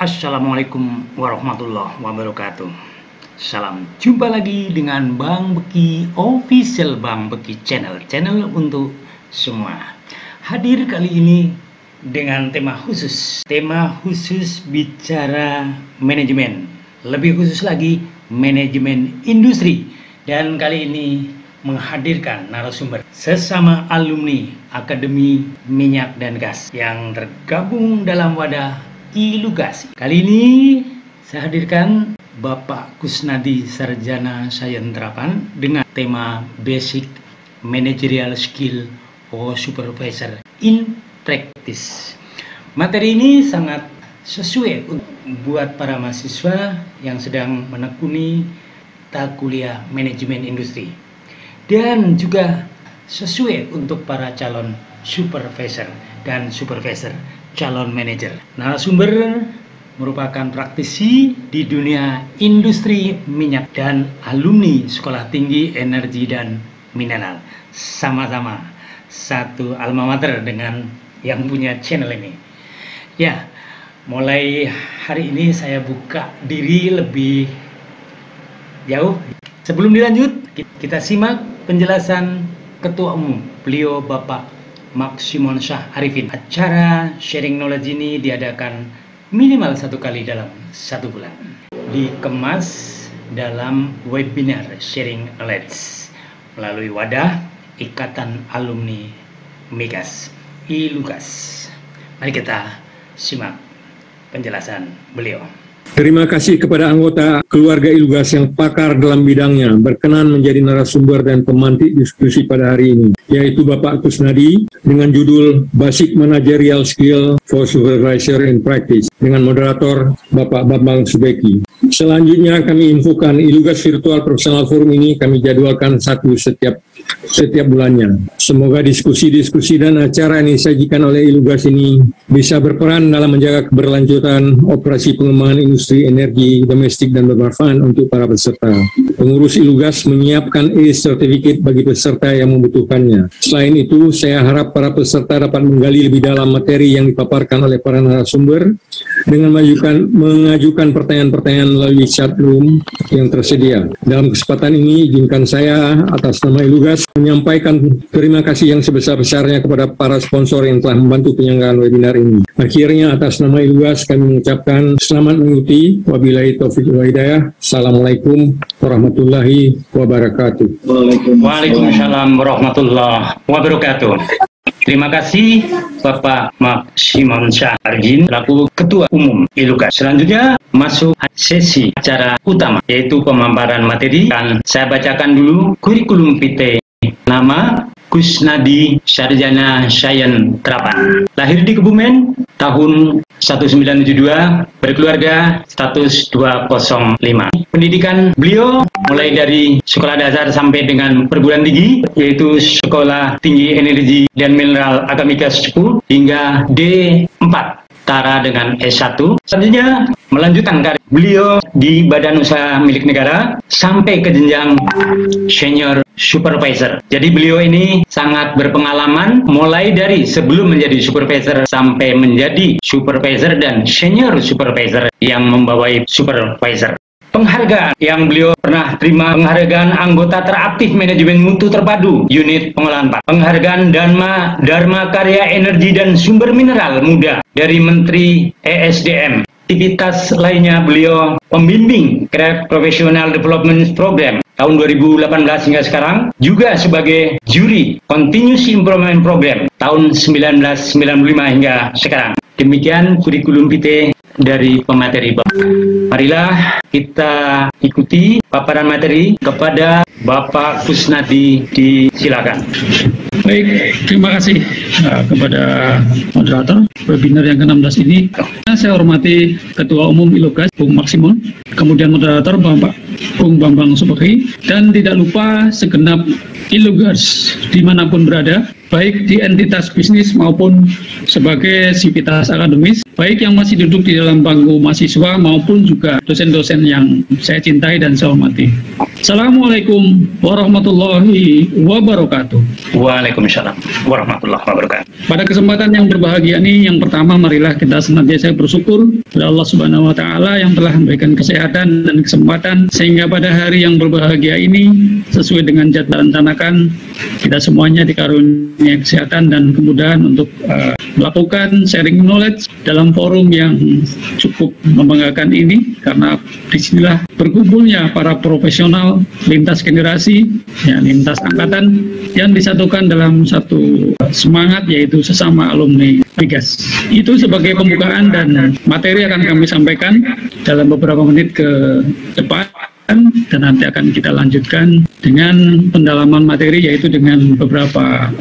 Assalamualaikum warahmatullahi wabarakatuh. Salam jumpa lagi dengan Bang Beki Official, Bang Beki channel untuk semua. Hadir kali ini dengan tema khusus bicara manajemen, lebih khusus lagi manajemen industri. Dan kali ini menghadirkan narasumber sesama alumni Akademi Minyak dan Gas yang tergabung dalam wadah ILUGAS. Kali ini saya hadirkan Bapak Kusnadi, Sarjana Sains Terapan, dengan tema Basic Managerial Skill for Supervisor in Practice. Materi ini sangat sesuai buat para mahasiswa yang sedang menekuni kuliah manajemen industri, dan juga sesuai untuk para calon supervisor dan supervisor calon manajer. Narasumber merupakan praktisi di dunia industri minyak dan alumni Sekolah Tinggi Energi dan Mineral. Sama-sama satu alma mater dengan yang punya channel ini. Ya, mulai hari ini saya buka diri lebih jauh. Sebelum dilanjut, kita simak penjelasan Ketua Umum beliau Bapak Maksimon Syah Arifin. Acara sharing knowledge ini diadakan minimal 1 kali dalam 1 bulan. Dikemas dalam webinar sharing knowledge melalui wadah Ikatan Alumni Migas ILUGAS. Mari kita simak penjelasan beliau. Terima kasih kepada anggota keluarga ILUGAS yang pakar dalam bidangnya berkenan menjadi narasumber dan pemantik diskusi pada hari ini, yaitu Bapak Kusnadi dengan judul Basic Managerial Skill for Supervisor in Practice dengan moderator Bapak Bambang Subeki. Selanjutnya kami infokan ILUGAS Virtual Professional Forum ini kami jadwalkan setiap bulannya. Semoga diskusi-diskusi dan acara yang disajikan oleh ILUGAS ini bisa berperan dalam menjaga keberlanjutan operasi pengembangan industri energi domestik dan bermanfaat untuk para peserta. Pengurus ILUGAS menyiapkan e-certificate bagi peserta yang membutuhkannya. Selain itu, saya harap para peserta dapat menggali lebih dalam materi yang dipaparkan oleh para narasumber dengan mengajukan pertanyaan-pertanyaan melalui chat room yang tersedia. Dalam kesempatan ini, izinkan saya atas nama ILUGAS menyampaikan terima kasih yang sebesar-besarnya kepada para sponsor yang telah membantu penyelenggaraan webinar ini. Akhirnya, atas nama ILUGAS kami mengucapkan selamat mengikuti. Wabillahi taufiq wal hidayah. Assalamualaikum warahmatullahi wabarakatuh. Waalaikumsalam warahmatullahi wabarakatuh. Terima kasih Bapak Maksimon Syah Arifin selaku Ketua Umum ILUGAS. Selanjutnya masuk sesi acara utama, yaitu pemaparan materi. Dan saya bacakan dulu kurikulum vitae. Nama Kusnadi, Sarjana Sains Terapan. Lahir di Kebumen tahun 1972, berkeluarga status 205. Pendidikan beliau mulai dari sekolah dasar sampai dengan perguruan tinggi, yaitu Sekolah Tinggi Energi dan Mineral Akademika 10 hingga D4 setara dengan S1. Selanjutnya melanjutkan karir beliau di badan usaha milik negara sampai ke jenjang senior supervisor. Jadi beliau ini sangat berpengalaman mulai dari sebelum menjadi supervisor sampai menjadi supervisor dan senior supervisor yang membawai supervisor. Penghargaan yang beliau pernah terima: penghargaan anggota teraktif manajemen mutu terpadu unit pengolahan 4, penghargaan Dharma Karya Energi dan Sumber Mineral Muda dari Menteri ESDM. Aktivitas lainnya beliau pembimbing Craft Professional Development Program tahun 2018 hingga sekarang, juga sebagai juri Continuous Improvement Program tahun 1995 hingga sekarang. Demikian kurikulum vitae dari pemateri. Marilah kita ikuti paparan materi kepada Bapak Kusnadi, disilakan. Baik, terima kasih kepada moderator webinar yang ke-16 ini. Saya hormati Ketua Umum ILUGAS, Bung Maksimon, kemudian moderator Bapak Bung Bambang Subeki, dan tidak lupa segenap Illugas dimanapun berada, baik di entitas bisnis maupun sebagai sivitas akademis, baik yang masih duduk di dalam bangku mahasiswa maupun juga dosen-dosen yang saya cintai dan saya hormati. Assalamualaikum warahmatullahi wabarakatuh. Waalaikumsalam warahmatullahi wabarakatuh. Pada kesempatan yang berbahagia ini, yang pertama marilah kita senantiasa bersyukur kepada Allah Subhanahu wa taala yang telah memberikan kesehatan dan kesempatan sehingga pada hari yang berbahagia ini sesuai dengan jadwal rencanakan kita semuanya dikaruniai kesehatan dan kemudahan untuk melakukan sharing knowledge dalam forum yang cukup membanggakan ini, karena disinilah berkumpulnya para profesional lintas generasi, ya, lintas angkatan yang disatukan dalam satu semangat, yaitu sesama alumni Migas. Itu sebagai pembukaan, dan materi akan kami sampaikan dalam beberapa menit ke depan, dan nanti akan kita lanjutkan dengan pendalaman materi, yaitu dengan beberapa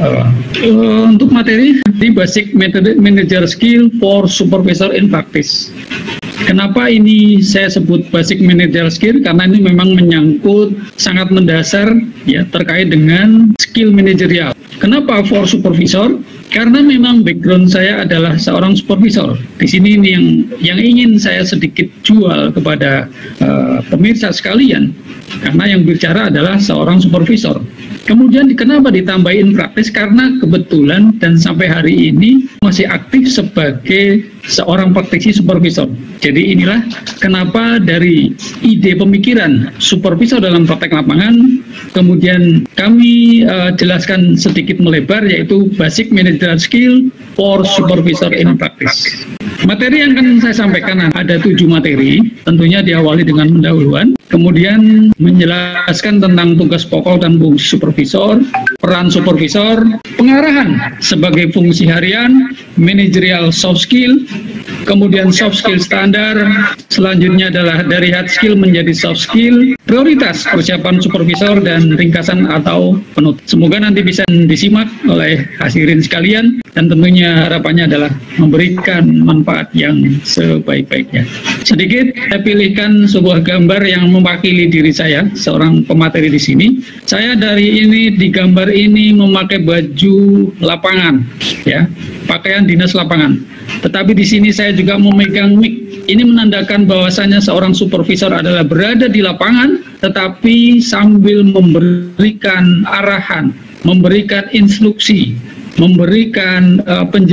untuk materi di Basic Manager Skill for Supervisor in Practice. Kenapa ini saya sebut Basic Manager Skill? Karena ini memang menyangkut sangat mendasar, ya, terkait dengan skill manajerial. Kenapa for supervisor? Karena memang background saya adalah seorang supervisor. Di sini ini yang ingin saya sedikit jual kepada pemirsa sekalian, karena yang bicara adalah seorang supervisor. Kemudian kenapa ditambahin praktis? Karena kebetulan dan sampai hari ini masih aktif sebagai seorang praktisi supervisor. Jadi inilah kenapa dari ide pemikiran supervisor dalam praktek lapangan, kemudian kami jelaskan sedikit melebar, yaitu Basic Managerial Skill for Supervisor in Practice. Materi yang akan saya sampaikan ada 7 materi, tentunya diawali dengan pendahuluan, kemudian menjelaskan tentang tugas pokok dan fungsi supervisor, peran supervisor, pengarahan sebagai fungsi harian, managerial soft skill, kemudian soft skill standar, selanjutnya adalah dari hard skill menjadi soft skill, prioritas persiapan supervisor, dan ringkasan atau penutup. Semoga nanti bisa disimak oleh hadirin sekalian, dan tentunya harapannya adalah memberikan manfaat yang sebaik-baiknya. Sedikit saya pilihkan sebuah gambar yang mewakili diri saya, seorang pemateri di sini. Saya di gambar ini memakai baju lapangan, ya, pakaian dinas lapangan. Tetapi di sini saya juga memegang mic. Ini menandakan bahwasanya seorang supervisor adalah berada di lapangan, tetapi sambil memberikan arahan, memberikan instruksi, memberikan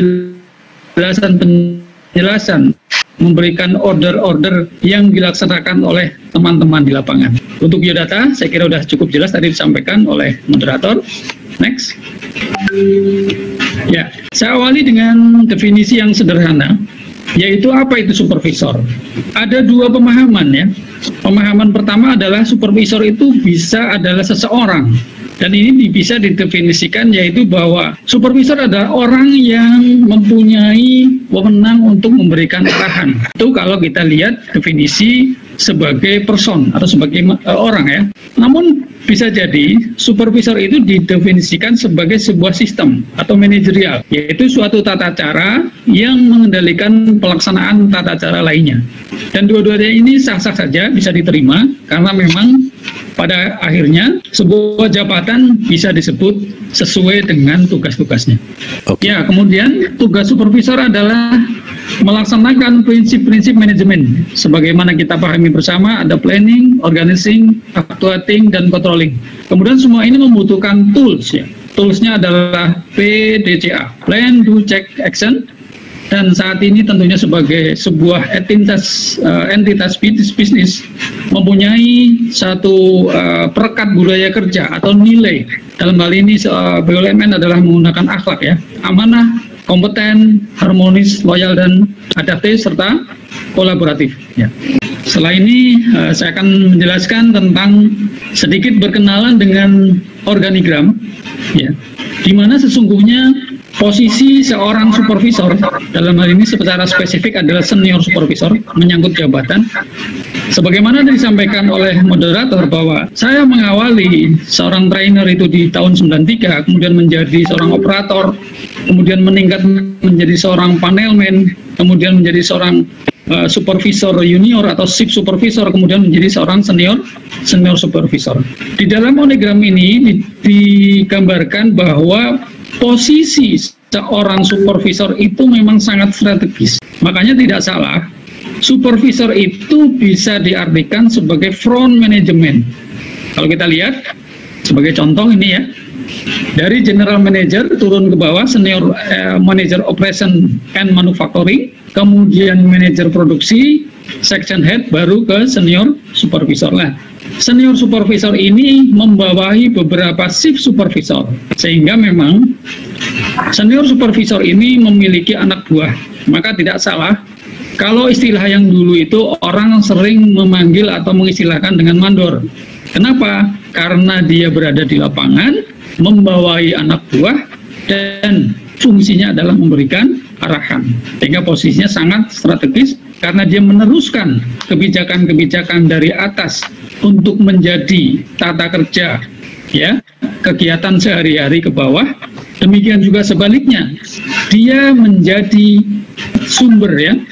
penjelasan, memberikan order-order yang dilaksanakan oleh teman-teman di lapangan. Untuk biodata, saya kira sudah cukup jelas tadi disampaikan oleh moderator. Next. Ya, saya awali dengan definisi yang sederhana, yaitu apa itu supervisor. Ada 2 pemahaman, ya. Pemahaman pertama adalah supervisor itu bisa adalah seseorang, dan ini bisa didefinisikan yaitu bahwa supervisor adalah orang yang mempunyai wewenang untuk memberikan arahan. Itu kalau kita lihat definisi sebagai person atau sebagai orang, ya. Namun bisa jadi supervisor itu didefinisikan sebagai sebuah sistem atau manajerial, yaitu suatu tata cara yang mengendalikan pelaksanaan tata cara lainnya. Dan dua-duanya ini sah-sah saja bisa diterima, karena memang pada akhirnya sebuah jabatan bisa disebut sesuai dengan tugas-tugasnya. Okay. Ya, kemudian tugas supervisor adalah melaksanakan prinsip-prinsip manajemen. Sebagaimana kita pahami bersama, ada planning, organizing, actuating, dan controlling. Kemudian semua ini membutuhkan tools, ya. Toolsnya adalah PDCA, Plan, Do, Check, Action. Dan saat ini tentunya sebagai sebuah entitas bisnis mempunyai satu perekat budaya kerja atau nilai. Dalam hal ini BUMN adalah menggunakan akhlak, ya, amanah, kompeten, harmonis, loyal, dan adaptif, serta kolaboratif, ya. Setelah ini saya akan menjelaskan tentang sedikit berkenalan dengan organigram, ya, di mana sesungguhnya posisi seorang supervisor dalam hal ini secara spesifik adalah senior supervisor, menyangkut jabatan. Sebagaimana disampaikan oleh moderator bahwa saya mengawali seorang trainer itu di tahun 93, kemudian menjadi seorang operator, kemudian meningkat menjadi seorang panelman, kemudian menjadi seorang supervisor junior atau shift supervisor, kemudian menjadi seorang senior supervisor. Di dalam onigram ini digambarkan bahwa posisi seorang supervisor itu memang sangat strategis. Makanya tidak salah, supervisor itu bisa diartikan sebagai front management. Kalau kita lihat, sebagai contoh ini ya, dari general manager turun ke bawah, senior manager operation and manufacturing, kemudian manajer produksi, section head, baru ke senior supervisor. Nah, senior supervisor ini membawahi beberapa shift supervisor, sehingga memang senior supervisor ini memiliki anak buah. Maka tidak salah kalau istilah yang dulu itu orang sering memanggil atau mengistilahkan dengan mandor. Kenapa? Karena dia berada di lapangan, membawahi anak buah, dan fungsinya adalah memberikan arahan, sehingga posisinya sangat strategis karena dia meneruskan kebijakan-kebijakan dari atas untuk menjadi tata kerja ya kegiatan sehari-hari ke bawah. Demikian juga sebaliknya, dia menjadi sumber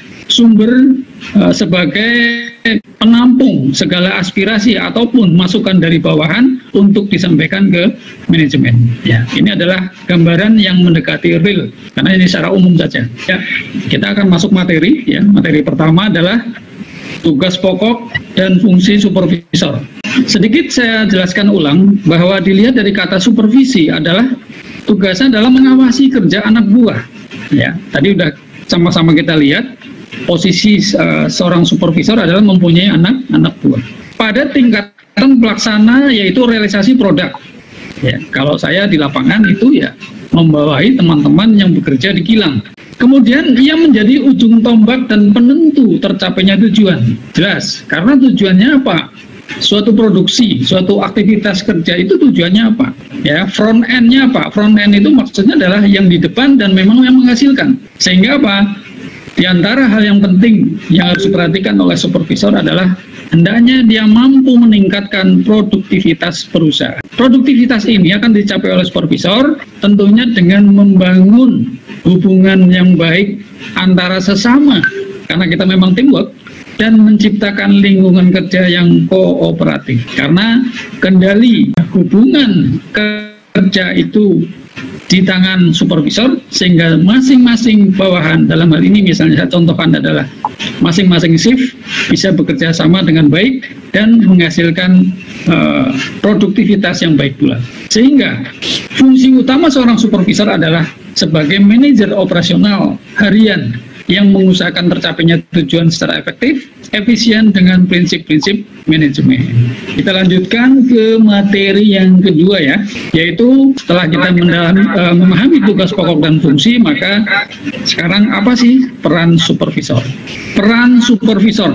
sebagai penampung segala aspirasi ataupun masukan dari bawahan untuk disampaikan ke manajemen. Ya, ini adalah gambaran yang mendekati real, karena ini secara umum saja. Ya, kita akan masuk materi. Ya, materi pertama adalah tugas pokok dan fungsi supervisor. Sedikit saya jelaskan ulang bahwa dilihat dari kata supervisi adalah tugasnya adalah mengawasi kerja anak buah. Ya, tadi udah sama-sama kita lihat. Posisi seorang supervisor adalah mempunyai anak buah. Pada tingkatan pelaksana yaitu realisasi produk. Ya, kalau saya di lapangan itu ya membawahi teman-teman yang bekerja di kilang. Kemudian ia menjadi ujung tombak dan penentu tercapainya tujuan. Jelas, karena tujuannya apa? Suatu produksi, suatu aktivitas kerja itu tujuannya apa? Ya, front end-nya apa? Front end itu maksudnya adalah yang di depan dan memang yang menghasilkan. Sehingga apa? Di antara hal yang penting yang harus diperhatikan oleh supervisor adalah hendaknya dia mampu meningkatkan produktivitas perusahaan. Produktivitas ini akan dicapai oleh supervisor tentunya dengan membangun hubungan yang baik antara sesama, karena kita memang teamwork, dan menciptakan lingkungan kerja yang kooperatif. Karena kendali hubungan kerja itu di tangan supervisor, sehingga masing-masing bawahan, dalam hal ini misalnya saya contohkan adalah masing-masing shift bisa bekerja sama dengan baik dan menghasilkan produktivitas yang baik pula. Sehingga fungsi utama seorang supervisor adalah sebagai manajer operasional harian yang mengusahakan tercapainya tujuan secara efektif, efisien dengan prinsip-prinsip manajemen. Kita lanjutkan ke materi yang kedua ya, yaitu setelah kita memahami tugas pokok dan fungsi, maka sekarang apa sih peran supervisor? Peran supervisor.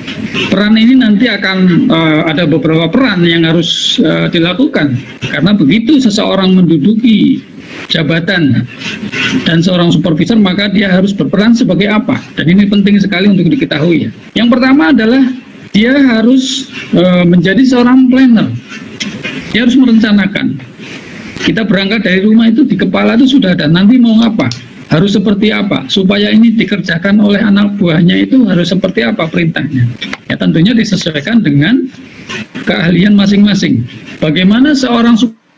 Peran ini nanti akan ada beberapa peran yang harus dilakukan, karena begitu seseorang menduduki jabatan dan seorang supervisor, maka dia harus berperan sebagai apa, dan ini penting sekali untuk diketahui ya. Yang pertama adalah dia harus menjadi seorang planner. Dia harus merencanakan. Kita berangkat dari rumah itu di kepala itu sudah ada, nanti mau apa, harus seperti apa, supaya ini dikerjakan oleh anak buahnya itu harus seperti apa perintahnya. Ya tentunya disesuaikan dengan keahlian masing-masing. Bagaimana seorang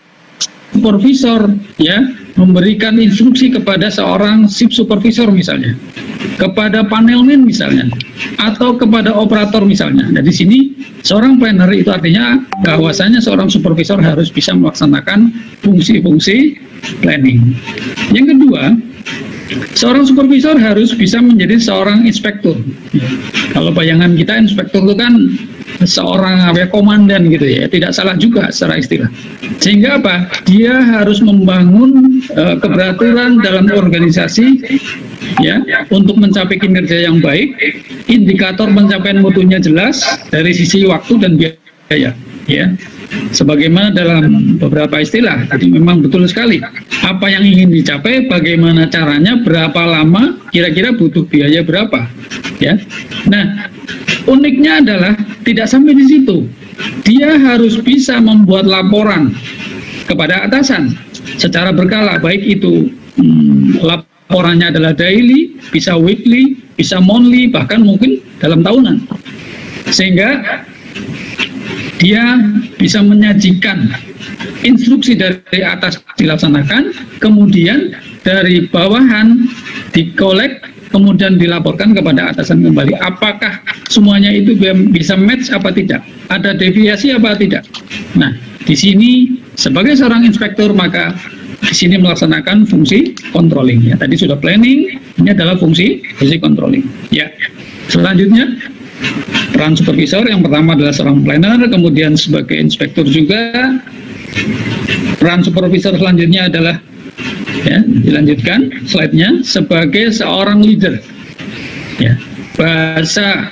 supervisor ya memberikan instruksi kepada seorang shift supervisor misalnya, kepada panelman misalnya, atau kepada operator misalnya. Nah, di sini seorang planner itu artinya bahwasanya seorang supervisor harus bisa melaksanakan fungsi-fungsi planning. Yang kedua, seorang supervisor harus bisa menjadi seorang inspektur. Kalau bayangan kita inspektur itu kan seorang komandan gitu ya, tidak salah juga secara istilah. Sehingga apa? Dia harus membangun keberaturan dalam organisasi ya untuk mencapai kinerja yang baik, indikator pencapaian mutunya jelas dari sisi waktu dan biaya ya. Sebagaimana dalam beberapa istilah tadi memang betul sekali. Apa yang ingin dicapai, bagaimana caranya, berapa lama, kira-kira butuh biaya berapa ya. Nah, uniknya adalah tidak sampai di situ. Dia harus bisa membuat laporan kepada atasan secara berkala, baik itu laporannya adalah daily, bisa weekly, bisa monthly, bahkan mungkin dalam tahunan. Sehingga dia bisa menyajikan instruksi dari atas dilaksanakan, kemudian dari bawahan dikolek, kemudian dilaporkan kepada atasan kembali. Apakah semuanya itu bisa match apa tidak? Ada deviasi apa tidak? Nah, di sini sebagai seorang inspektur maka di sini melaksanakan fungsi controlling. Ya, tadi sudah planning, ini adalah fungsi controlling. Ya, selanjutnya peran supervisor yang pertama adalah seorang planner, kemudian sebagai inspektur juga. Peran supervisor selanjutnya adalah, ya, dilanjutkan slide-nya, sebagai seorang leader. Ya, bahasa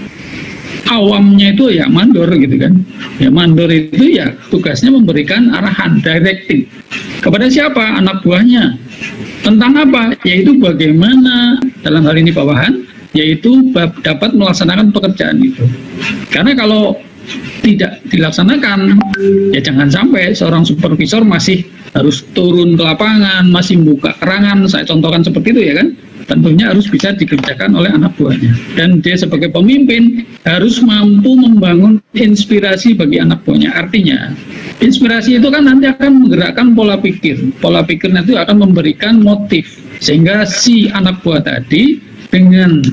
awamnya itu ya mandor gitu kan. Ya, mandor itu ya tugasnya memberikan arahan, directing. Kepada siapa? Anak buahnya. Tentang apa? Yaitu bagaimana, dalam hal ini bawahan, yaitu dapat melaksanakan pekerjaan itu. Karena kalau tidak dilaksanakan, ya jangan sampai seorang supervisor masih harus turun ke lapangan, masih buka kerangan, saya contohkan seperti itu ya kan, tentunya harus bisa dikerjakan oleh anak buahnya. Dan dia sebagai pemimpin harus mampu membangun inspirasi bagi anak buahnya. Artinya, inspirasi itu kan nanti akan menggerakkan pola pikir. Pola pikir nanti akan memberikan motif, sehingga si anak buah tadi dengan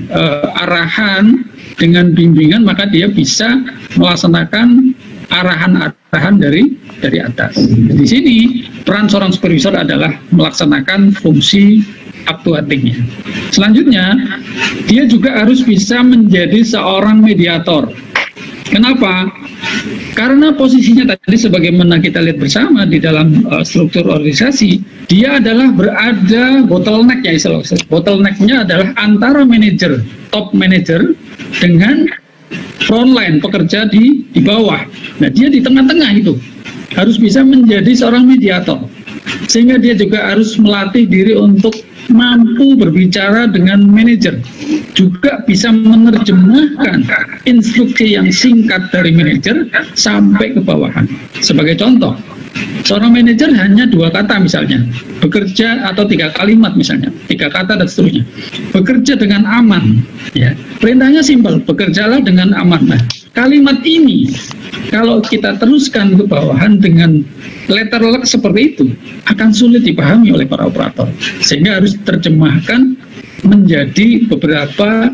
arahan, dengan bimbingan, maka dia bisa melaksanakan arahan-arahan dari atas. Di sini peran seorang supervisor adalah melaksanakan fungsi actuating-nya. Selanjutnya, dia juga harus bisa menjadi seorang mediator. Kenapa? Karena posisinya tadi sebagaimana kita lihat bersama di dalam struktur organisasi, dia adalah berada bottleneck ya, bottleneck-nya adalah antara manajer, top manager dengan frontline pekerja di bawah. Nah, dia di tengah-tengah itu harus bisa menjadi seorang mediator, sehingga dia juga harus melatih diri untuk mampu berbicara dengan manajer, juga bisa menerjemahkan instruksi yang singkat dari manajer sampai ke bawahan. Sebagai contoh, seorang manajer hanya 2 kata misalnya, bekerja, atau 3 kalimat misalnya, 3 kata dan seterusnya. Bekerja dengan aman, ya. Perintahnya simpel, bekerjalah dengan aman. Nah, kalimat ini kalau kita teruskan ke bawahan dengan letter luck seperti itu, akan sulit dipahami oleh para operator, sehingga harus diterjemahkan menjadi beberapa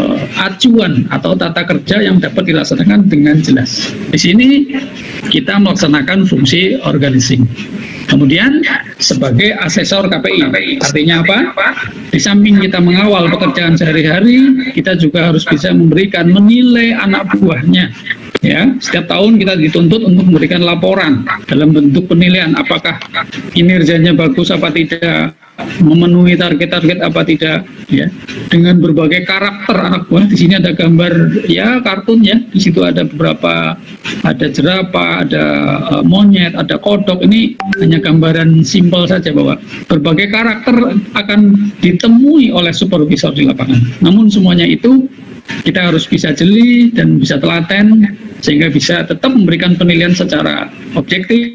acuan atau tata kerja yang dapat dilaksanakan dengan jelas. Di sini kita melaksanakan fungsi organizing. Kemudian sebagai asesor KPI, artinya apa? Di samping kita mengawal pekerjaan sehari-hari, kita juga harus bisa menilai anak buahnya. Ya, setiap tahun kita dituntut untuk memberikan laporan dalam bentuk penilaian, apakah kinerjanya bagus apa tidak, memenuhi target-target apa tidak, ya. Dengan berbagai karakter anak buah. Di sini ada gambar ya kartun ya. Di situ ada beberapa, ada jerapah, ada monyet, ada kodok. Ini hanya gambaran simpel saja bahwa berbagai karakter akan ditemui oleh supervisor di lapangan. Namun semuanya itu kita harus bisa jeli dan bisa telaten, sehingga bisa tetap memberikan penilaian secara objektif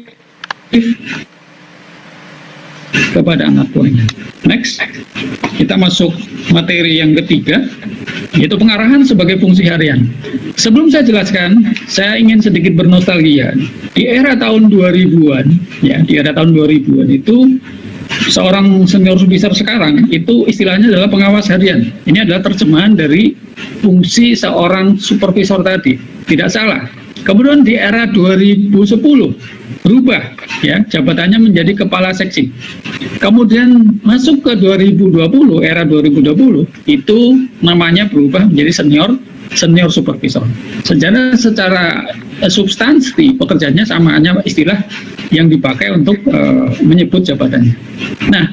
kepada anak buahnya. Next, kita masuk materi yang ketiga, yaitu pengarahan sebagai fungsi harian. Sebelum saya jelaskan, saya ingin sedikit bernostalgia. Di era tahun 2000-an, ya, di era tahun 2000-an itu seorang senior supervisor sekarang itu istilahnya adalah pengawas harian. Ini adalah terjemahan dari fungsi seorang supervisor tadi. Tidak salah. Kemudian di era 2010 berubah, ya, jabatannya menjadi kepala seksi. Kemudian masuk ke 2020, era 2020 itu namanya berubah menjadi senior supervisor. Secara substansi pekerjaannya sama, hanya istilah yang dipakai untuk menyebut jabatannya. Nah,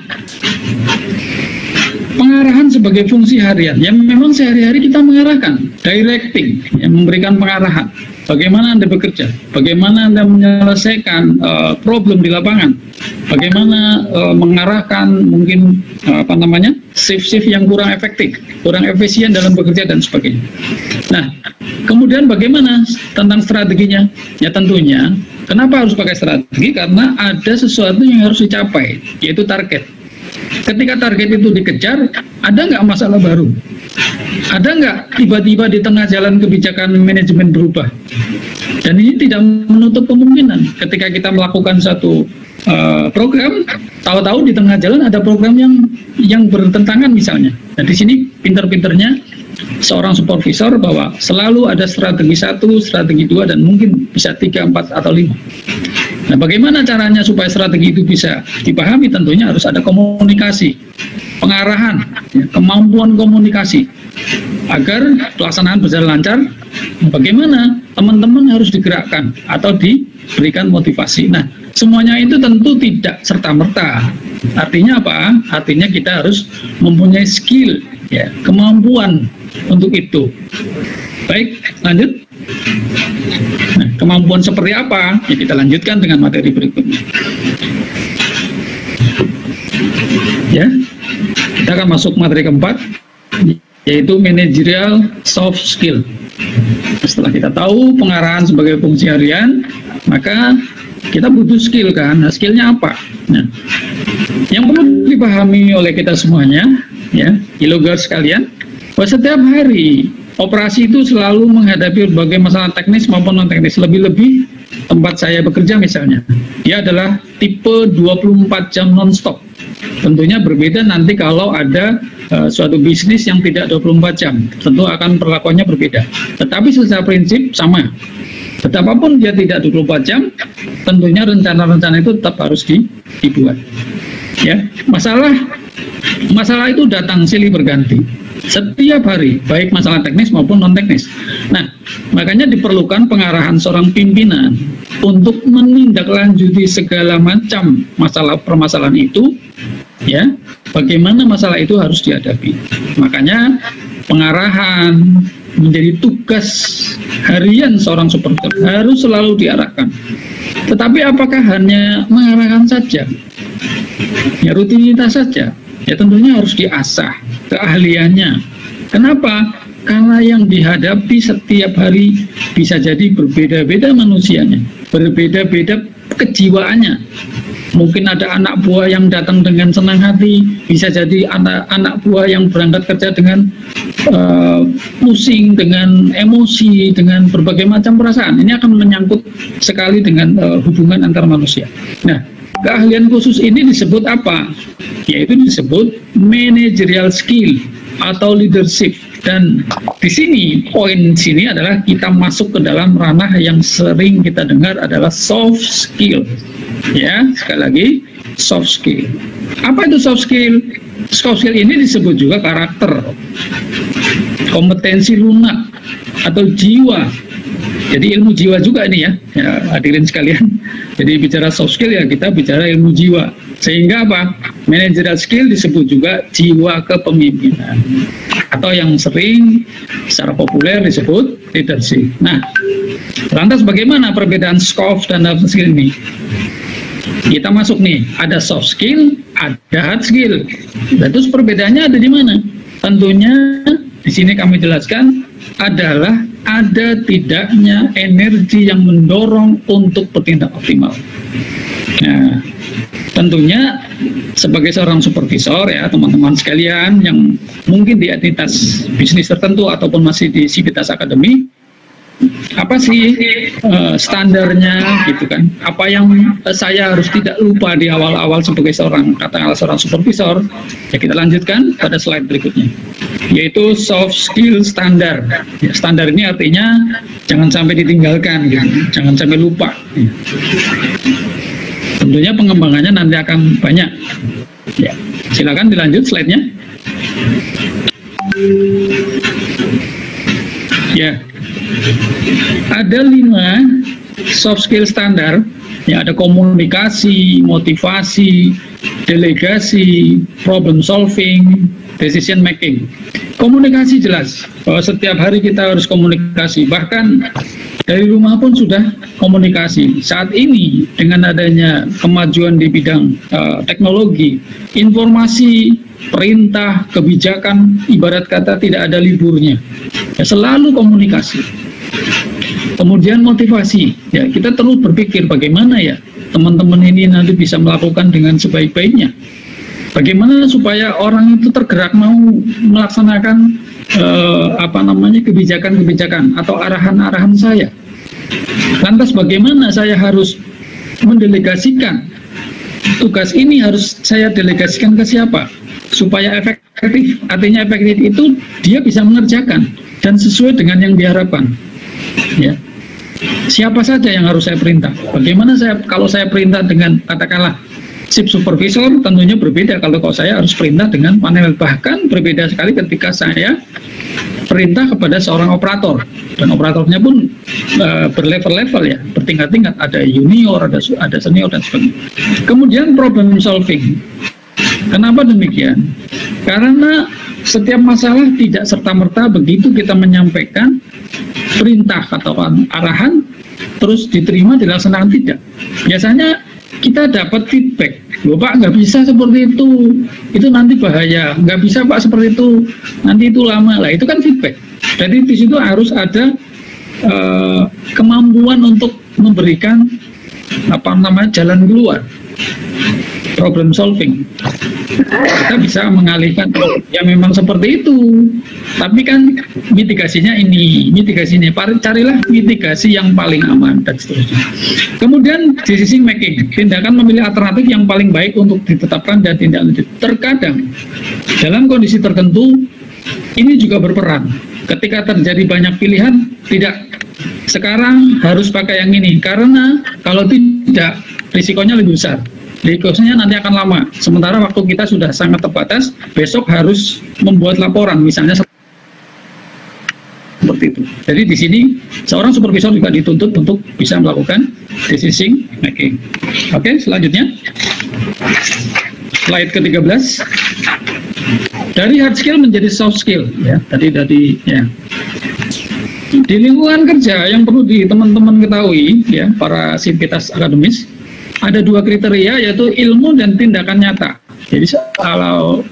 pengarahan sebagai fungsi harian, yang memang sehari-hari kita mengarahkan, directing, yang memberikan pengarahan. bagaimana Anda bekerja, bagaimana Anda menyelesaikan problem di lapangan, bagaimana mengarahkan mungkin shift-shift yang kurang efektif, kurang efisien dalam bekerja dan sebagainya. Nah, kemudian bagaimana tentang strateginya? Ya tentunya, kenapa harus pakai strategi? Karena ada sesuatu yang harus dicapai, yaitu target. Ketika target itu dikejar, ada nggak masalah baru? Ada nggak tiba-tiba di tengah jalan kebijakan manajemen berubah? Dan ini tidak menutup kemungkinan ketika kita melakukan satu program, tahu-tahu di tengah jalan ada program yang bertentangan misalnya. Nah di sini pinter-pinternya seorang supervisor bahwa selalu ada strategi 1, strategi 2, dan mungkin bisa 3, 4, atau 5. Nah bagaimana caranya supaya strategi itu bisa dipahami? Tentunya harus ada komunikasi, pengarahan, ya, kemampuan komunikasi agar pelaksanaan berjalan lancar. Bagaimana teman-teman harus digerakkan atau diberikan motivasi. Nah semuanya itu tentu tidak serta-merta. Artinya apa? Artinya kita harus mempunyai skill, ya, kemampuan untuk itu. Baik, lanjut. Nah, kemampuan seperti apa? Ya, kita lanjutkan dengan materi berikutnya. Ya, kita akan masuk materi keempat, yaitu managerial soft skill. Setelah kita tahu pengarahan sebagai fungsi harian, maka kita butuh skill kan. Nah, skillnya apa? Nah, yang perlu dipahami oleh kita semuanya, ya, e-logger sekalian, bahwa setiap hari operasi itu selalu menghadapi berbagai masalah teknis maupun non teknis. Lebih-lebih tempat saya bekerja misalnya, dia adalah tipe 24 jam non-stop. Tentunya berbeda nanti kalau ada suatu bisnis yang tidak 24 jam, tentu akan perlakuannya berbeda. Tetapi secara prinsip sama. Betapapun dia tidak 24 jam, tentunya rencana-rencana itu tetap harus dibuat. Ya, masalah itu datang silih berganti setiap hari, baik masalah teknis maupun non teknis. Nah, makanya diperlukan pengarahan seorang pimpinan untuk menindaklanjuti segala macam permasalahan itu, ya, bagaimana masalah itu harus dihadapi. Makanya pengarahan menjadi tugas harian seorang supervisor, harus selalu diarahkan. Tetapi apakah hanya mengarahkan saja? Ya, rutinitas saja. Ya, tentunya harus diasah keahliannya. Kenapa? Karena yang dihadapi setiap hari bisa jadi berbeda-beda manusianya, berbeda-beda kejiwaannya. Mungkin ada anak buah yang datang dengan senang hati, bisa jadi anak buah yang berangkat kerja dengan pusing, dengan emosi, dengan berbagai macam perasaan. Ini akan menyangkut sekali dengan hubungan antar manusia. Nah, keahlian khusus ini disebut apa? Yaitu disebut managerial skill atau leadership. Dan di sini, poin sini adalah kita masuk ke dalam ranah yang sering kita dengar adalah soft skill. Ya, sekali lagi, soft skill. Apa itu soft skill? Soft skill ini disebut juga karakter, kompetensi lunak, atau jiwa. Jadi ilmu jiwa juga ini ya, hadirin sekalian. Jadi bicara soft skill ya kita bicara ilmu jiwa. Sehingga apa? Managerial skill disebut juga jiwa kepemimpinan. Atau yang sering secara populer disebut leadership. Nah, lantas bagaimana perbedaan soft dan hard skill ini? Kita masuk nih, ada soft skill, ada hard skill. Nah, terus perbedaannya ada di mana? Tentunya di sini kami jelaskan adalah ada tidaknya energi yang mendorong untuk bertindak optimal. Nah, tentunya sebagai seorang supervisor ya teman-teman sekalian yang mungkin di entitas bisnis tertentu ataupun masih di Civitas Academy, apa sih standarnya gitu kan? Apa yang saya harus tidak lupa di awal-awal sebagai seorang supervisor? Ya kita lanjutkan pada slide berikutnya, yaitu soft skill standar. Ya, standar ini artinya jangan sampai ditinggalkan, gitu. Jangan sampai lupa. Ya. Tentunya pengembangannya nanti akan banyak. Ya, silakan dilanjut slide-nya. Ya. Ada 5 soft skill standar, ya, ada komunikasi, motivasi, delegasi, problem solving, decision making. Komunikasi jelas bahwa setiap hari kita harus komunikasi, bahkan Dari rumah pun sudah komunikasi. Saat ini dengan adanya kemajuan di bidang teknologi, informasi, perintah, kebijakan, ibarat kata tidak ada liburnya. Ya, selalu komunikasi. Kemudian motivasi. Ya, kita terus berpikir bagaimana ya teman-teman ini nanti bisa melakukan dengan sebaik-baiknya. Bagaimana supaya orang itu tergerak mau melaksanakan kebijakan-kebijakan atau arahan-arahan saya. Lantas bagaimana saya harus mendelegasikan tugas ini, harus saya delegasikan ke siapa supaya efektif. Artinya efektif itu dia bisa mengerjakan dan sesuai dengan yang diharapkan. Ya. Siapa saja yang harus saya perintah? Bagaimana kalau saya perintah dengan katakanlah shift supervisor, tentunya berbeda kalau saya harus perintah dengan panel. Bahkan berbeda sekali ketika saya perintah kepada seorang operator, dan operatornya pun berlevel-level ya, bertingkat-tingkat, ada junior, ada senior dan sebagainya. Kemudian problem solving. Kenapa demikian? Karena setiap masalah tidak serta-merta begitu kita menyampaikan perintah atau arahan terus diterima dilaksanakan, tidak. Biasanya kita dapat feedback, loh Pak nggak bisa seperti itu nanti bahaya, nggak bisa Pak seperti itu, nanti itu lama. Lah itu kan feedback. Jadi di situ harus ada kemampuan untuk memberikan jalan keluar, problem solving. Kita bisa mengalihkan, ya memang seperti itu, tapi kan mitigasinya carilah mitigasi yang paling aman dan seterusnya. Kemudian decision making, tindakan memilih alternatif yang paling baik untuk ditetapkan dan tindak lanjut. Terkadang dalam kondisi tertentu ini juga berperan. Ketika terjadi banyak pilihan, tidak, sekarang harus pakai yang ini karena kalau tidak risikonya lebih besar. Risikonya nanti akan lama, sementara waktu kita sudah sangat terbatas. Besok harus membuat laporan, misalnya seperti itu. Jadi di sini seorang supervisor juga dituntut untuk bisa melakukan decision making. Oke, selanjutnya slide ke-13. Dari hard skill menjadi soft skill, ya. Tadi ya. Di lingkungan kerja yang perlu teman-teman ketahui, ya, para sivitas akademis, ada dua kriteria, yaitu ilmu dan tindakan nyata. Jadi kalau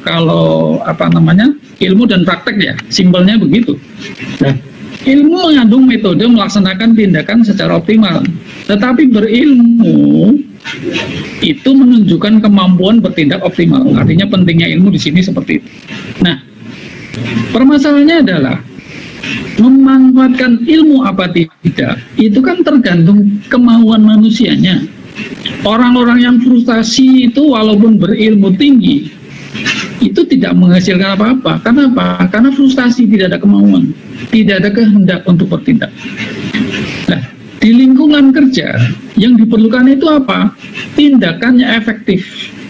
ilmu dan praktek, ya, simpelnya begitu. Nah, ilmu mengandung metode melaksanakan tindakan secara optimal, tetapi berilmu itu menunjukkan kemampuan bertindak optimal. Artinya pentingnya ilmu di sini seperti itu. Nah, permasalahannya adalah memanfaatkan ilmu apa tidak, itu kan tergantung kemauan manusianya. Orang-orang yang frustasi itu walaupun berilmu tinggi itu tidak menghasilkan apa-apa. Kenapa? Karena frustasi, tidak ada kemauan, tidak ada kehendak untuk bertindak. Nah, di lingkungan kerja yang diperlukan itu apa? Tindakannya efektif,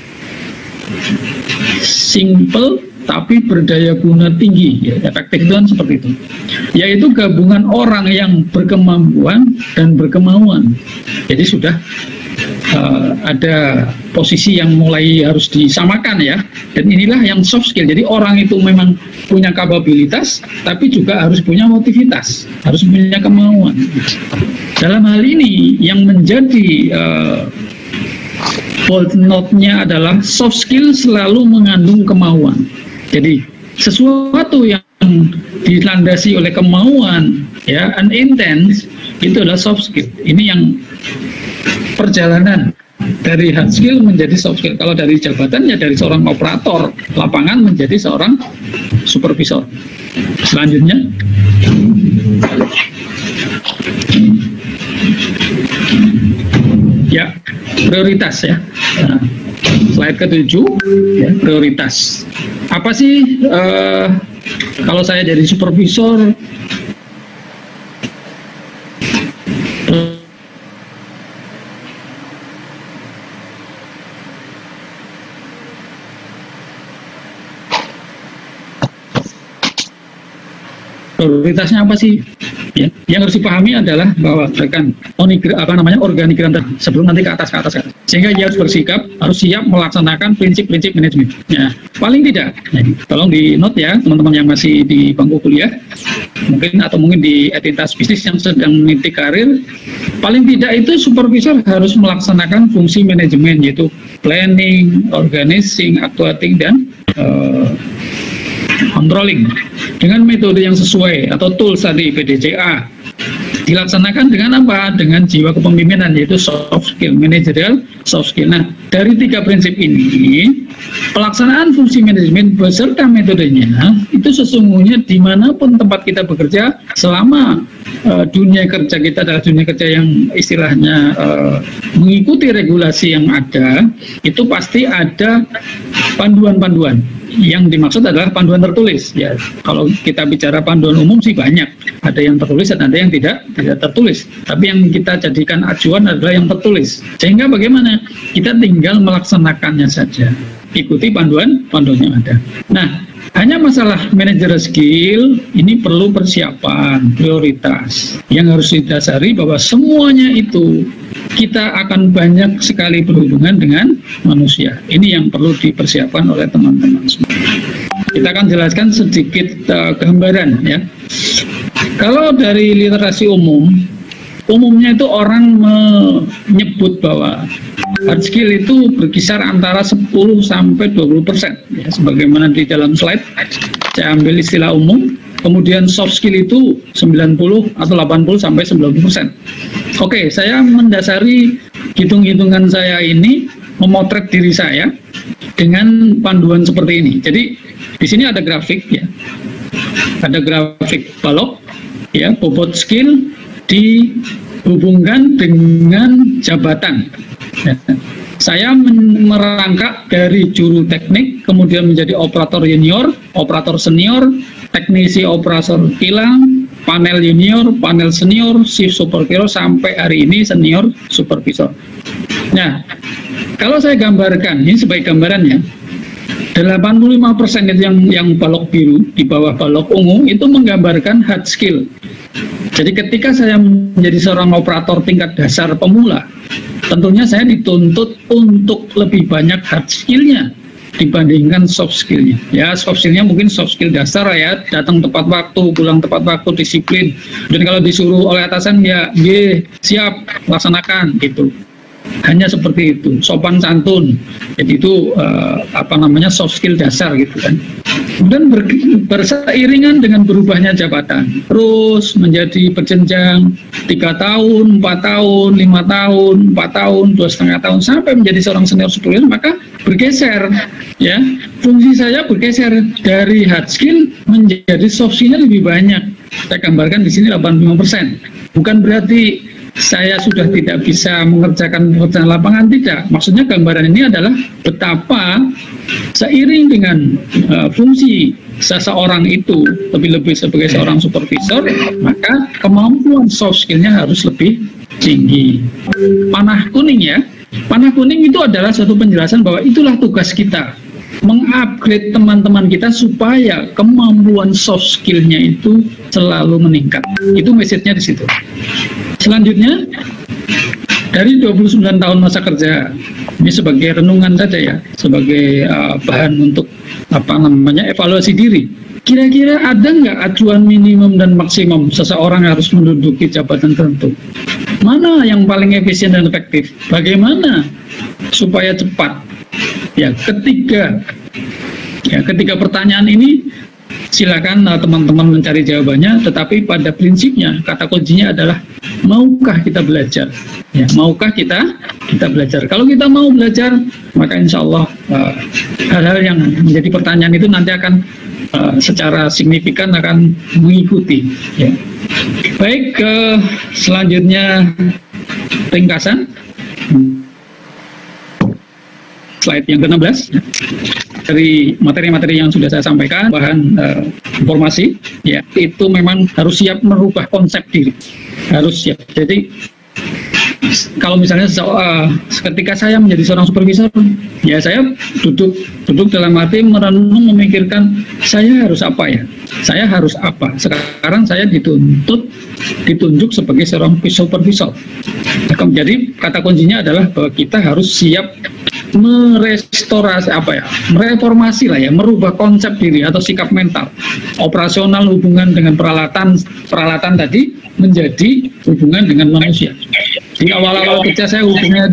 simple tapi berdaya guna tinggi, ya, efektif itu kan seperti itu, yaitu gabungan orang yang berkemampuan dan berkemauan. Jadi sudah ada posisi yang mulai harus disamakan, ya, dan inilah yang soft skill. Jadi orang itu memang punya kapabilitas, tapi juga harus punya motivitas, harus punya kemauan. Dalam hal ini yang menjadi bold note-nya adalah soft skill selalu mengandung kemauan. Jadi sesuatu yang dilandasi oleh kemauan, ya, and intense, itu adalah soft skill. Ini yang perjalanan dari hard skill menjadi soft skill. Kalau dari jabatan, ya dari seorang operator lapangan menjadi seorang supervisor. Selanjutnya, ya, prioritas, ya. Nah, slide ke-7, ya, prioritas. Apa sih kalau saya jadi supervisor, prioritasnya apa sih? Ya, yang harus dipahami adalah bahwa rekan organigram sebelum nanti ke atas. Sehingga dia harus bersikap, harus siap melaksanakan prinsip-prinsip manajemen. Ya, paling tidak, ya, tolong di note ya teman-teman yang masih di bangku kuliah, mungkin di entitas bisnis yang sedang meniti karir, paling tidak itu supervisor harus melaksanakan fungsi manajemen, yaitu planning, organizing, actuating, dan controlling dengan metode yang sesuai atau tools tadi PDCA. Dilaksanakan dengan apa? Dengan jiwa kepemimpinan, yaitu soft skill, managerial soft skill. Nah, dari 3 prinsip ini, pelaksanaan fungsi manajemen beserta metodenya itu sesungguhnya dimanapun tempat kita bekerja, selama dunia kerja kita adalah dunia kerja yang istilahnya mengikuti regulasi yang ada, itu pasti ada panduan-panduan. Yang dimaksud adalah panduan tertulis. Ya, kalau kita bicara panduan umum sih banyak, ada yang tertulis dan ada yang tidak tertulis. Tapi yang kita jadikan acuan adalah yang tertulis. Sehingga bagaimana? Kita tinggal melaksanakannya saja. Ikuti panduan yang ada. Nah, hanya masalah manajer skill ini perlu persiapan, prioritas yang harus didasari bahwa semuanya itu kita akan banyak sekali berhubungan dengan manusia. Ini yang perlu dipersiapkan oleh teman-teman semua. Kita akan jelaskan sedikit gambaran ya. Kalau dari literasi umumnya itu orang menyebut bahwa hard skill itu berkisar antara 10 sampai 20%. Ya, sebagaimana di dalam slide, saya ambil istilah umum. Kemudian soft skill itu 90 atau 80 sampai 90%. Oke, saya mendasari hitung-hitungan saya ini memotret diri saya dengan panduan seperti ini. Jadi di sini ada grafik ya. Ada grafik balok ya, bobot skill dihubungkan dengan jabatan. Ya. Saya merangkak dari juru teknik, kemudian menjadi operator junior, operator senior, teknisi operator kilang, panel junior, panel senior, shift supervisor, sampai hari ini senior supervisor. Nah, kalau saya gambarkan, ini sebagai gambarannya, 85% itu yang balok biru, di bawah balok ungu, itu menggambarkan hard skill. Jadi ketika saya menjadi seorang operator tingkat dasar pemula, tentunya saya dituntut untuk lebih banyak hard skill-nya dibandingkan soft skill-nya. Ya, soft skill-nya mungkin soft skill dasar ya, datang tepat waktu, pulang tepat waktu, disiplin. Dan kalau disuruh oleh atasan ya, siap, laksanakan gitu. Hanya seperti itu, sopan santun. Jadi itu soft skill dasar gitu kan. Kemudian berseiringan dengan berubahnya jabatan, terus menjadi berjenjang 3 tahun, 4 tahun, 5 tahun, 4 tahun, 2,5 tahun, sampai menjadi seorang senior superior, maka bergeser ya, fungsi saya bergeser dari hard skill menjadi soft skill-nya lebih banyak. Saya gambarkan di sini 85%. Bukan berarti saya sudah tidak bisa mengerjakan pekerjaan lapangan, tidak. Maksudnya gambaran ini adalah betapa seiring dengan fungsi seseorang itu lebih-lebih sebagai seorang supervisor, maka kemampuan soft skill-nya harus lebih tinggi. Panah kuning ya, panah kuning itu adalah suatu penjelasan bahwa itulah tugas kita, mengupgrade teman-teman kita supaya kemampuan soft skill-nya itu selalu meningkat. Itu message-nya di situ. Selanjutnya, dari 29 tahun masa kerja, ini sebagai renungan saja ya, sebagai bahan untuk evaluasi diri. Kira-kira ada nggak acuan minimum dan maksimum seseorang harus menduduki jabatan tertentu? Mana yang paling efisien dan efektif? Bagaimana supaya cepat? Ya, ketiga pertanyaan ini silakan teman-teman mencari jawabannya, tetapi pada prinsipnya kata kuncinya adalah maukah kita belajar? Ya, maukah kita belajar? Kalau kita mau belajar, maka insya Allah hal-hal yang menjadi pertanyaan itu nanti akan secara signifikan akan mengikuti. Ya. Baik, selanjutnya ringkasan. Slide yang ke-16 dari materi-materi yang sudah saya sampaikan, bahan informasi ya, itu memang harus siap merubah konsep diri, harus siap. Jadi kalau misalnya ketika saya menjadi seorang supervisor, ya saya duduk dalam hati merenung, memikirkan saya harus apa ya, saya harus apa. Sekarang saya ditunjuk sebagai seorang supervisor. Jadi kata kuncinya adalah bahwa kita harus siap merestorasi mereformasi lah ya, merubah konsep diri atau sikap mental operasional hubungan dengan peralatan tadi menjadi hubungan dengan manusia. Di awal-awal kerja saya berhubungan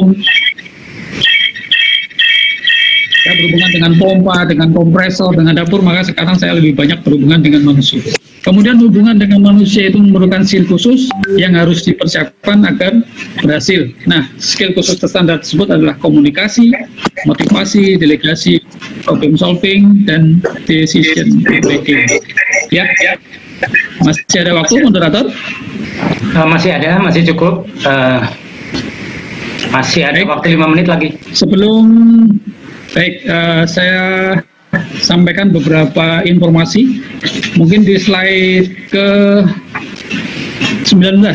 dengan pompa, dengan kompresor, dengan dapur, maka sekarang saya lebih banyak berhubungan dengan manusia. Kemudian hubungan dengan manusia itu memerlukan skill khusus yang harus dipersiapkan agar berhasil. Nah, skill khusus terstandar tersebut adalah komunikasi, motivasi, delegasi, problem solving, dan decision making. Ya. Masih ada waktu, moderator? Masih ada, masih cukup. Masih ada waktu 5 menit lagi. Sebelum saya sampaikan beberapa informasi, mungkin di slide ke 19.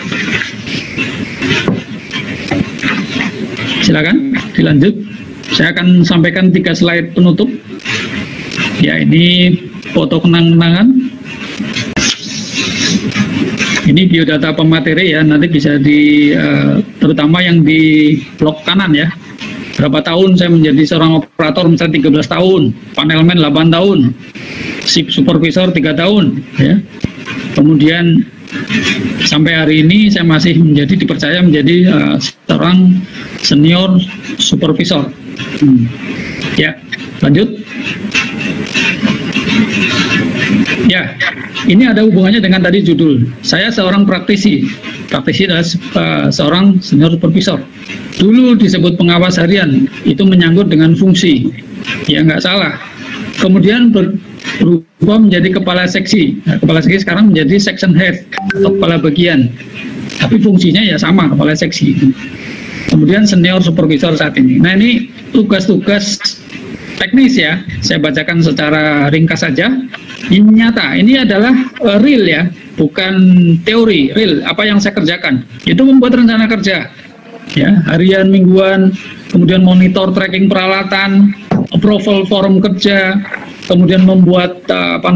Silakan dilanjut. Saya akan sampaikan 3 slide penutup. Ya, ini foto kenang-kenangan. Ini biodata pemateri ya, nanti bisa terutama yang di blok kanan ya. Berapa tahun saya menjadi seorang operator, misalnya 13 tahun, panelman 8 tahun, supervisor 3 tahun ya. Kemudian sampai hari ini saya masih dipercaya menjadi seorang senior supervisor. Ya, lanjut. Ya, ini ada hubungannya dengan tadi judul. Saya seorang praktisi. Praktisi adalah seorang senior supervisor. Dulu disebut pengawas harian, itu menyangkut dengan fungsi. Ya, nggak salah. Kemudian berubah menjadi kepala seksi. Nah, kepala seksi sekarang menjadi section head atau kepala bagian. Tapi fungsinya ya sama, kepala seksi. Kemudian senior supervisor saat ini. Nah, ini tugas-tugas teknis ya, saya bacakan secara ringkas saja. Ini nyata, ini adalah real ya, bukan teori, real. Apa yang saya kerjakan itu membuat rencana kerja ya, harian, mingguan, kemudian monitor tracking peralatan, approval forum kerja, kemudian membuat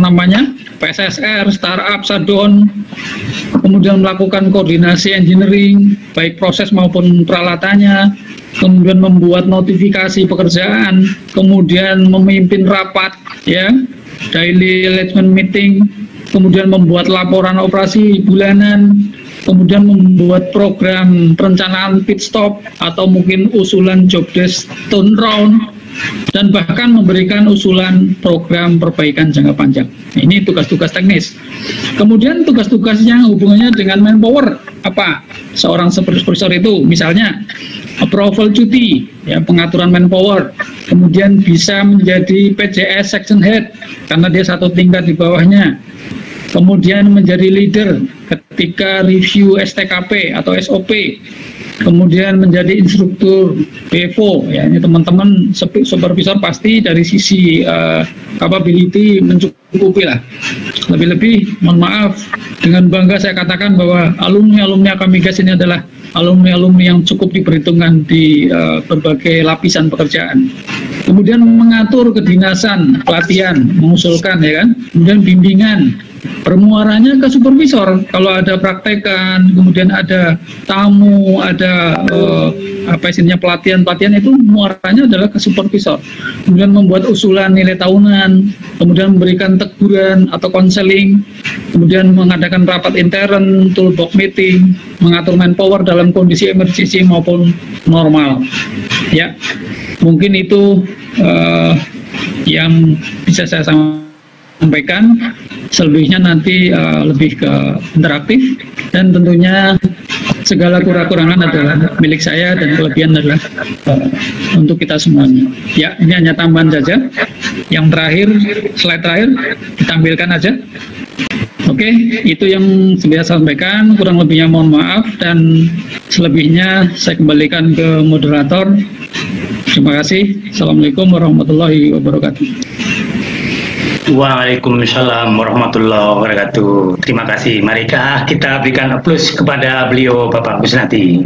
PSSR, startup, shutdown, kemudian melakukan koordinasi engineering, baik proses maupun peralatannya, kemudian membuat notifikasi pekerjaan, kemudian memimpin rapat ya, daily management meeting, kemudian membuat laporan operasi bulanan, kemudian membuat program perencanaan pit stop atau mungkin usulan job desk turnaround, dan bahkan memberikan usulan program perbaikan jangka panjang. Ini tugas-tugas teknis. Kemudian tugas-tugasnya hubungannya dengan manpower. Apa? Seorang supervisor itu misalnya approval cuti, ya, pengaturan manpower. Kemudian bisa menjadi PJS section head karena dia satu tingkat di bawahnya. Kemudian menjadi leader ketika review STKP atau SOP. Kemudian menjadi instruktur BEVO, ya, ini teman-teman supervisor pasti dari sisi capability mencukupi lah. Lebih-lebih, mohon maaf, dengan bangga saya katakan bahwa alumni-alumni Akamigas ini adalah alumni-alumni yang cukup diperhitungkan di berbagai lapisan pekerjaan. Kemudian mengatur kedinasan, pelatihan, mengusulkan ya kan, kemudian bimbingan, permuarannya ke supervisor. Kalau ada praktekan, kemudian ada tamu, ada pelatihan itu muaranya adalah ke supervisor. Kemudian membuat usulan nilai tahunan, kemudian memberikan teguran atau konseling, kemudian mengadakan rapat intern, toolbox meeting, mengatur manpower dalam kondisi emergency maupun normal. Ya, mungkin itu yang bisa saya sampaikan. Selebihnya nanti lebih ke interaktif, dan tentunya segala kekurangan adalah milik saya dan kelebihan adalah untuk kita semuanya. Ya, ini hanya tambahan saja. Yang terakhir, slide terakhir ditampilkan aja. Oke, itu yang saya sampaikan. Kurang lebihnya mohon maaf, dan selebihnya saya kembalikan ke moderator. Terima kasih. Assalamualaikum warahmatullahi wabarakatuh. Waalaikumsalam warahmatullahi wabarakatuh. Terima kasih. Mari kita berikan aplaus kepada beliau, Bapak Kusnadi.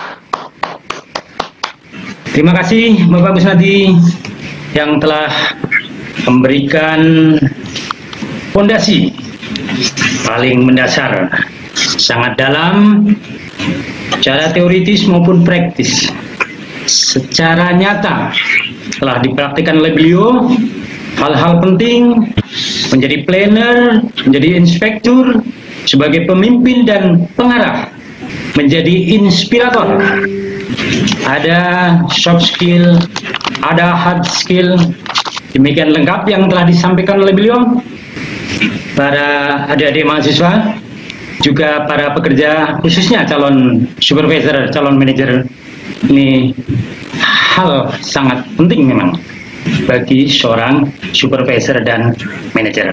Terima kasih Bapak Kusnadi yang telah memberikan fondasi paling mendasar, sangat dalam, secara teoritis maupun praktis, secara nyata telah dipraktikkan oleh beliau hal-hal penting, menjadi planner, menjadi inspektur, sebagai pemimpin dan pengarah, menjadi inspirator. Ada soft skill, ada hard skill, demikian lengkap yang telah disampaikan oleh beliau. Para adik-adik mahasiswa, juga para pekerja, khususnya calon supervisor, calon manajer, ini hal sangat penting memang bagi seorang supervisor dan manajer.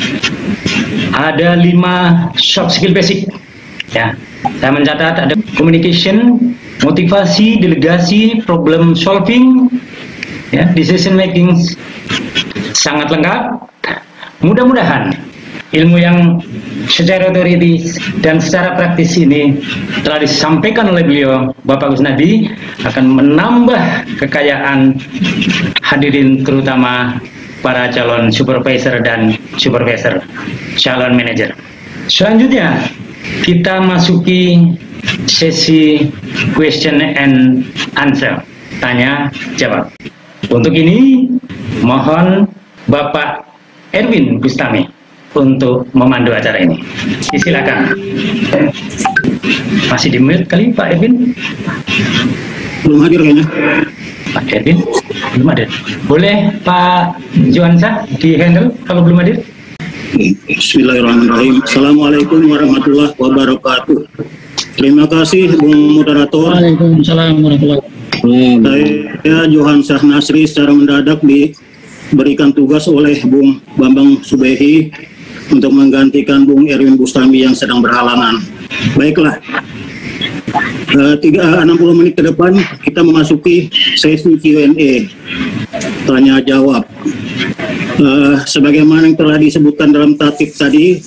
Ada 5 soft skill basic, ya. Saya mencatat ada communication, motivasi, delegasi, problem solving, ya, decision making, sangat lengkap. Mudah-mudahan ilmu yang secara teoritis dan secara praktis ini telah disampaikan oleh beliau, Bapak Kusnadi, akan menambah kekayaan hadirin, terutama para calon supervisor dan supervisor, calon manajer. Selanjutnya kita masuki sesi question and answer, tanya jawab. Untuk ini mohon Bapak Erwin Bustami untuk memandu acara ini. Silakan. Masih di mute kali Pak Erwin? Belum hadir kayaknya. Pak Erwin belum hadir. Boleh Pak Johansa di handle kalau belum hadir? Bismillahirrahmanirrahim. Assalamualaikum warahmatullahi wabarakatuh. Terima kasih Bung Moderator. Waalaikumsalam warahmatullahi wabarakatuh. Saya Johansa Nasri secara mendadak diberikan tugas oleh Bung Bambang Subehi untuk menggantikan Bung Erwin Bustami yang sedang berhalangan. Baiklah, 60 menit ke depan kita memasuki sesi Q&A, tanya jawab. Sebagaimana yang telah disebutkan dalam tatip tadi,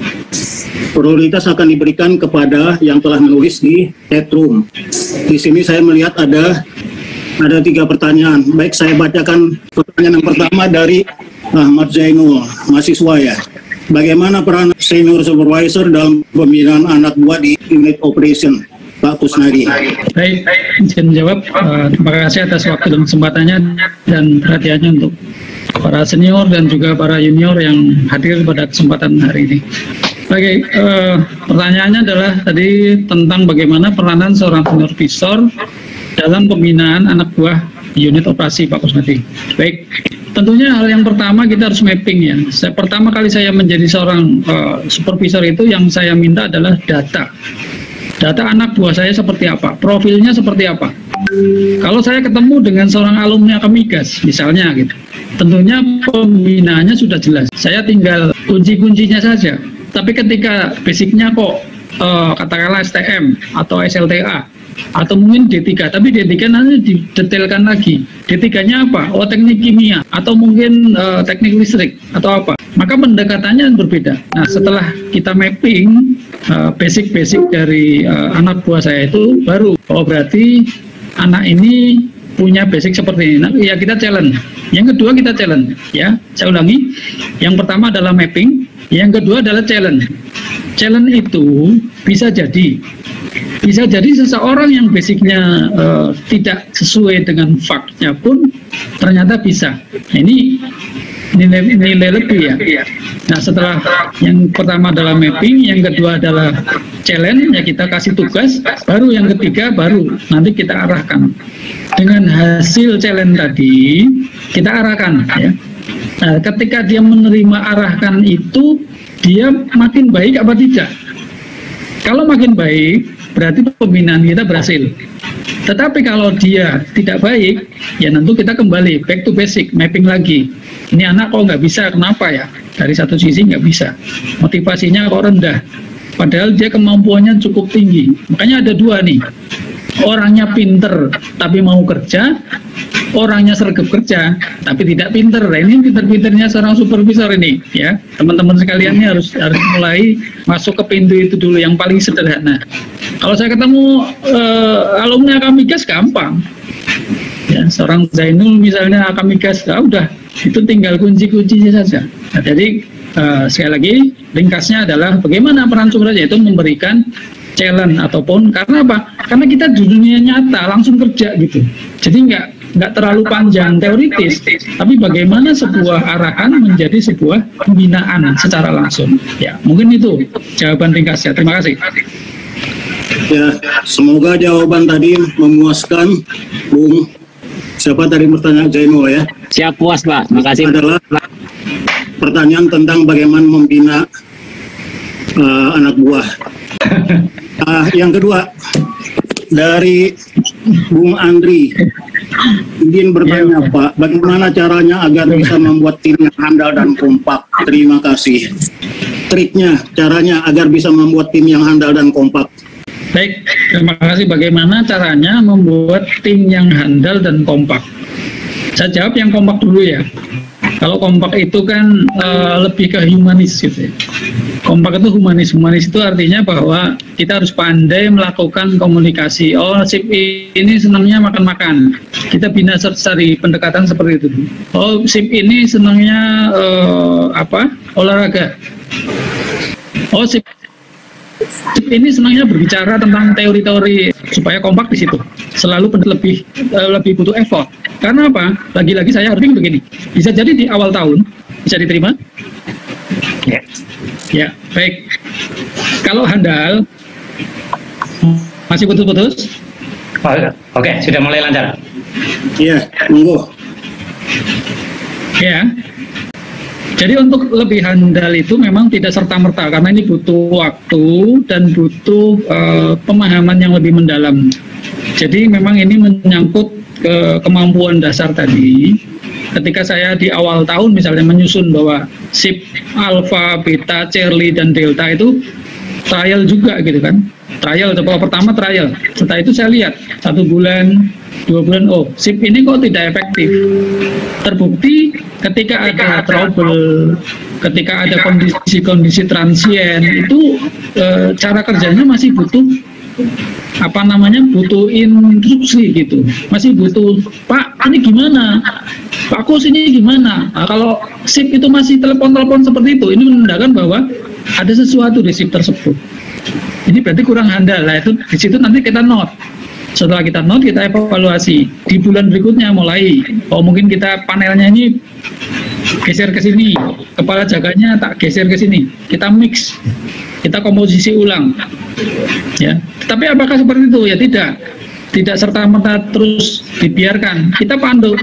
prioritas akan diberikan kepada yang telah menulis di chatroom. Di sini saya melihat ada 3 pertanyaan. Baik, saya bacakan pertanyaan yang pertama dari Ahmad Zainul, mahasiswa ya. Bagaimana peran senior supervisor dalam pembinaan anak buah di unit operation, Pak Kusnadi? Baik, izin menjawab. Terima kasih atas waktu dan kesempatannya dan perhatiannya untuk para senior dan juga para junior yang hadir pada kesempatan hari ini. Baik, pertanyaannya adalah tadi tentang bagaimana peranan seorang senior visor dalam pembinaan anak buah unit operasi, Pak Kusnadi. Baik, tentunya hal yang pertama kita harus mapping ya. Pertama kali saya menjadi seorang supervisor itu yang saya minta adalah data. Data anak buah saya seperti apa, profilnya seperti apa. Kalau saya ketemu dengan seorang alumni Akamigas misalnya gitu, tentunya pembinaannya sudah jelas. Saya tinggal kunci-kuncinya saja. Tapi ketika basicnya kok katakanlah STM atau SLTA atau mungkin D3, tapi D3 nanti didetailkan lagi. D3-nya apa? Oh, teknik kimia atau mungkin teknik listrik atau apa. Maka pendekatannya berbeda. Nah, setelah kita mapping basic-basic dari anak buah saya itu baru, oh berarti anak ini punya basic seperti ini. Nah, ya kita challenge. Yang kedua kita challenge, ya. Saya ulangi. Yang pertama adalah mapping, yang kedua adalah challenge. Challenge itu bisa jadi seseorang yang basicnya tidak sesuai dengan faktnya pun ternyata bisa. Nah, ini nilai lebih ya. Nah, setelah yang pertama adalah mapping, yang kedua adalah challenge, ya kita kasih tugas, baru yang ketiga baru nanti kita arahkan. Dengan hasil challenge tadi kita arahkan ya. Nah, ketika dia menerima arahkan itu, dia makin baik apa tidak? Kalau makin baik, berarti pembinaan kita berhasil. Tetapi kalau dia tidak baik, ya tentu kita kembali back to basic, mapping lagi. Ini anak kok nggak bisa, kenapa ya? Dari satu sisi nggak bisa, motivasinya kok rendah. Padahal dia kemampuannya cukup tinggi. Makanya ada dua nih. orangnya pinter tapi mau kerja, orangnya sergap kerja tapi tidak pinter. Nah, ini pinter-pinternya seorang supervisor ini, ya teman-teman sekalian, ini harus mulai masuk ke pintu itu dulu yang paling sederhana. Kalau saya ketemu alumni Akamigas gampang, ya seorang Zainul misalnya Akamigas, udah itu tinggal kunci-kuncinya saja. Nah, jadi sekali lagi ringkasnya adalah bagaimana peran supervisor, yaitu memberikan challenge ataupun karena apa? Karena kita di dunia nyata langsung kerja gitu. Jadi nggak terlalu panjang teoritis, tapi bagaimana sebuah arahan menjadi sebuah pembinaan secara langsung. Ya, mungkin itu jawaban ringkasnya. Terima kasih. Ya, semoga jawaban tadi memuaskan Bung. Siapa tadi bertanya? Zainul ya? Siap, puas Pak, makasih. Adalah pertanyaan tentang bagaimana membina anak buah. Yang kedua dari Bung Andri, izin bertanya Pak, bagaimana caranya agar bisa membuat tim yang handal dan kompak? Terima kasih. Triknya, caranya agar bisa membuat tim yang handal dan kompak. Baik, terima kasih. Bagaimana caranya membuat tim yang handal dan kompak? Saya jawab yang kompak dulu ya. Kalau kompak itu kan lebih ke humanis gitu ya. Kompak itu humanis. Humanis itu artinya bahwa kita harus pandai melakukan komunikasi. Oh, sip ini senangnya makan-makan. Kita bina cari pendekatan seperti itu. Oh, sip ini senangnya olahraga. Oh, sip ini senangnya berbicara tentang teori-teori, supaya kompak di situ. Selalu lebih butuh effort. Karena apa? Lagi-lagi saya harus begini. Bisa jadi di awal tahun bisa diterima. Ya. Ya, baik. Kalau handal masih putus-putus. Oke, sudah mulai lancar. Iya, monggo. Ya. Jadi untuk lebih handal itu memang tidak serta-merta, karena ini butuh waktu dan butuh pemahaman yang lebih mendalam. Jadi memang ini menyangkut ke kemampuan dasar tadi. Ketika saya di awal tahun misalnya menyusun bahwa SIP, Alpha, Beta, Charlie, dan Delta itu trial juga gitu kan. Trial, coba pertama trial. Setelah itu saya lihat 1 bulan, 2 bulan, oh SIP ini kok tidak efektif. Terbukti ketika ada trouble, ketika ada kondisi-kondisi transien, itu cara kerjanya masih butuh butuh instruksi gitu, masih butuh Pak ini gimana, Pak Kus ini gimana. Nah, kalau SIP itu masih telepon-telepon seperti itu, ini menandakan bahwa ada sesuatu di SIP tersebut. Ini berarti kurang handal. Lah itu di situ nanti kita note. Setelah kita note, kita evaluasi di bulan berikutnya mulai. Oh mungkin kita panelnya ini geser ke sini, kepala jaganya tak geser ke sini, kita mix, kita komposisi ulang. Ya, tapi apakah seperti itu? Ya tidak serta-merta terus dibiarkan. Kita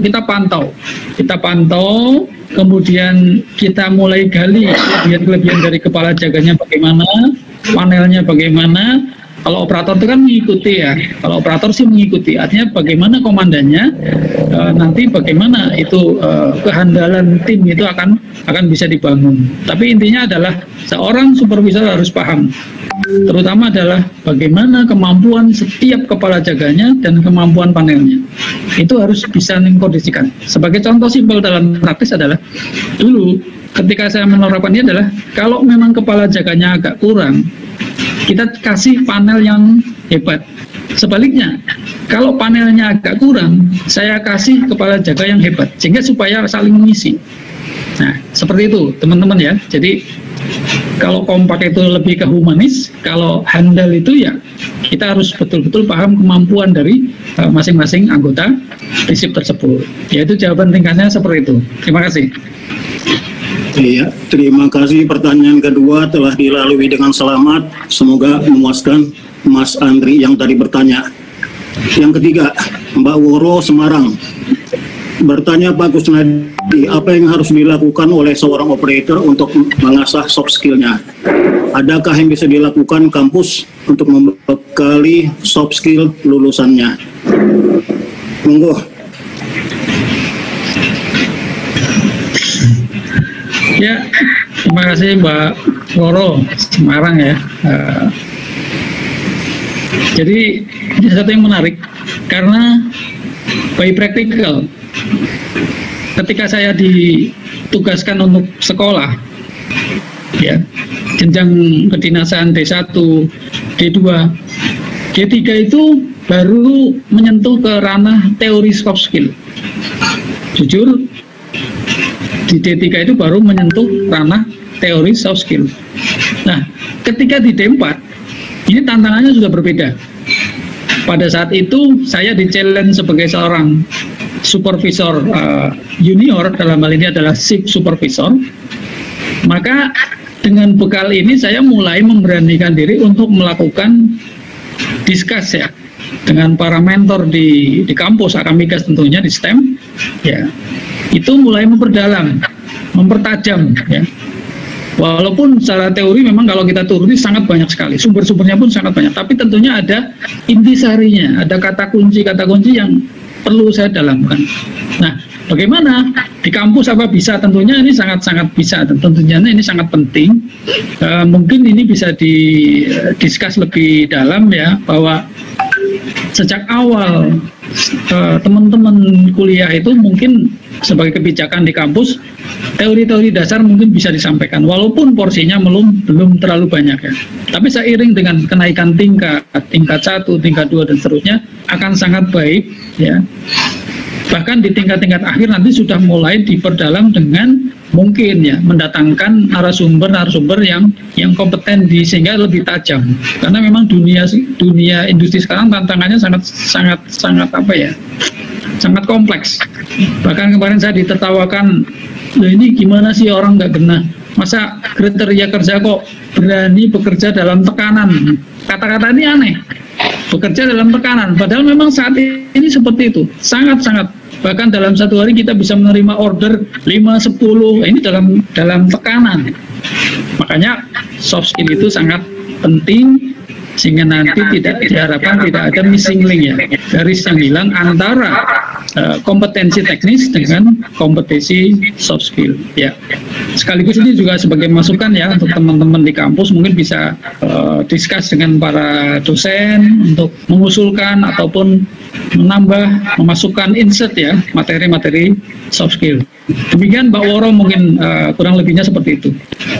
pantau, kemudian kita mulai gali kelebihan dari kepala jaganya bagaimana, panelnya bagaimana. Kalau operator itu kan mengikuti ya, kalau operator sih mengikuti, artinya bagaimana komandannya, nanti bagaimana itu kehandalan tim itu akan bisa dibangun. Tapi intinya adalah seorang supervisor harus paham, terutama adalah bagaimana kemampuan setiap kepala jaganya dan kemampuan panelnya. Itu harus bisa mengkondisikan. Sebagai contoh simpel dalam praktis adalah, dulu ketika saya menerapkannya adalah, kalau memang kepala jaganya agak kurang, kita kasih panel yang hebat. Sebaliknya, kalau panelnya agak kurang, saya kasih kepala jaga yang hebat, sehingga supaya saling mengisi. Nah, seperti itu teman-teman ya. Jadi kalau kompak itu lebih ke humanis, kalau handal itu ya kita harus betul-betul paham kemampuan dari masing-masing anggota SIP tersebut. Yaitu jawaban ringkasnya seperti itu. Terima kasih. Iya, terima kasih. Pertanyaan kedua telah dilalui dengan selamat. Semoga memuaskan Mas Andri yang tadi bertanya. Yang ketiga, Mbak Woro Semarang bertanya, Pak Kusnadi, apa yang harus dilakukan oleh seorang operator untuk mengasah soft skill-nya? Adakah yang bisa dilakukan kampus untuk membekali soft skill lulusannya? Monggo. Ya, terima kasih Mbak Woro Semarang ya. Jadi ini satu yang menarik karena by practical, ketika saya ditugaskan untuk sekolah, ya, jenjang kedinasan D1, D2, D3 itu baru menyentuh ke ranah teori soft skill. Jujur, di D3 itu baru menyentuh ranah teori soft skill. Nah, ketika di D4, ini tantangannya sudah berbeda. Pada saat itu saya di-challenge sebagai seorang supervisor junior, dalam hal ini adalah shift supervisor. Maka dengan bekal ini saya mulai memberanikan diri untuk melakukan discuss ya dengan para mentor di kampus Akamigas, tentunya di STEM ya. Itu mulai memperdalam, mempertajam ya. Walaupun secara teori memang kalau kita turuni sangat banyak sekali, sumber-sumbernya pun sangat banyak, tapi tentunya ada intisarinya, ada kata kunci yang perlu saya dalamkan. Nah, bagaimana di kampus apa bisa? Tentunya ini sangat-sangat bisa, tentunya ini sangat penting. Mungkin ini bisa didiskus lebih dalam ya, bahwa sejak awal teman-teman kuliah itu mungkin sebagai kebijakan di kampus, teori-teori dasar mungkin bisa disampaikan, walaupun porsinya belum terlalu banyak ya. Tapi seiring dengan kenaikan tingkat 1, tingkat 2 dan seterusnya akan sangat baik ya. Bahkan di tingkat-tingkat akhir nanti sudah mulai diperdalam dengan mungkin ya mendatangkan narasumber yang kompeten sehingga lebih tajam. Karena memang dunia industri sekarang tantangannya sangat apa ya? Sangat kompleks. Bahkan kemarin saya ditertawakan, loh ini gimana sih orang nggak genah? Masa kriteria kerja kok berani bekerja dalam tekanan? Kata-kata ini aneh. Bekerja dalam tekanan. Padahal memang saat ini seperti itu. Sangat-sangat. Bahkan dalam satu hari kita bisa menerima order 5-10. Ini dalam tekanan. Makanya soft skill itu sangat penting, sehingga nanti diharapkan tidak ada missing link ya, garis yang hilang antara kompetensi teknis dengan kompetensi soft skill ya. Sekaligus ini juga sebagai masukan ya untuk teman-teman di kampus, mungkin bisa discuss dengan para dosen untuk mengusulkan ataupun menambah, memasukkan insert ya materi-materi soft skill. Demikian Mbak Woro, mungkin kurang lebihnya seperti itu.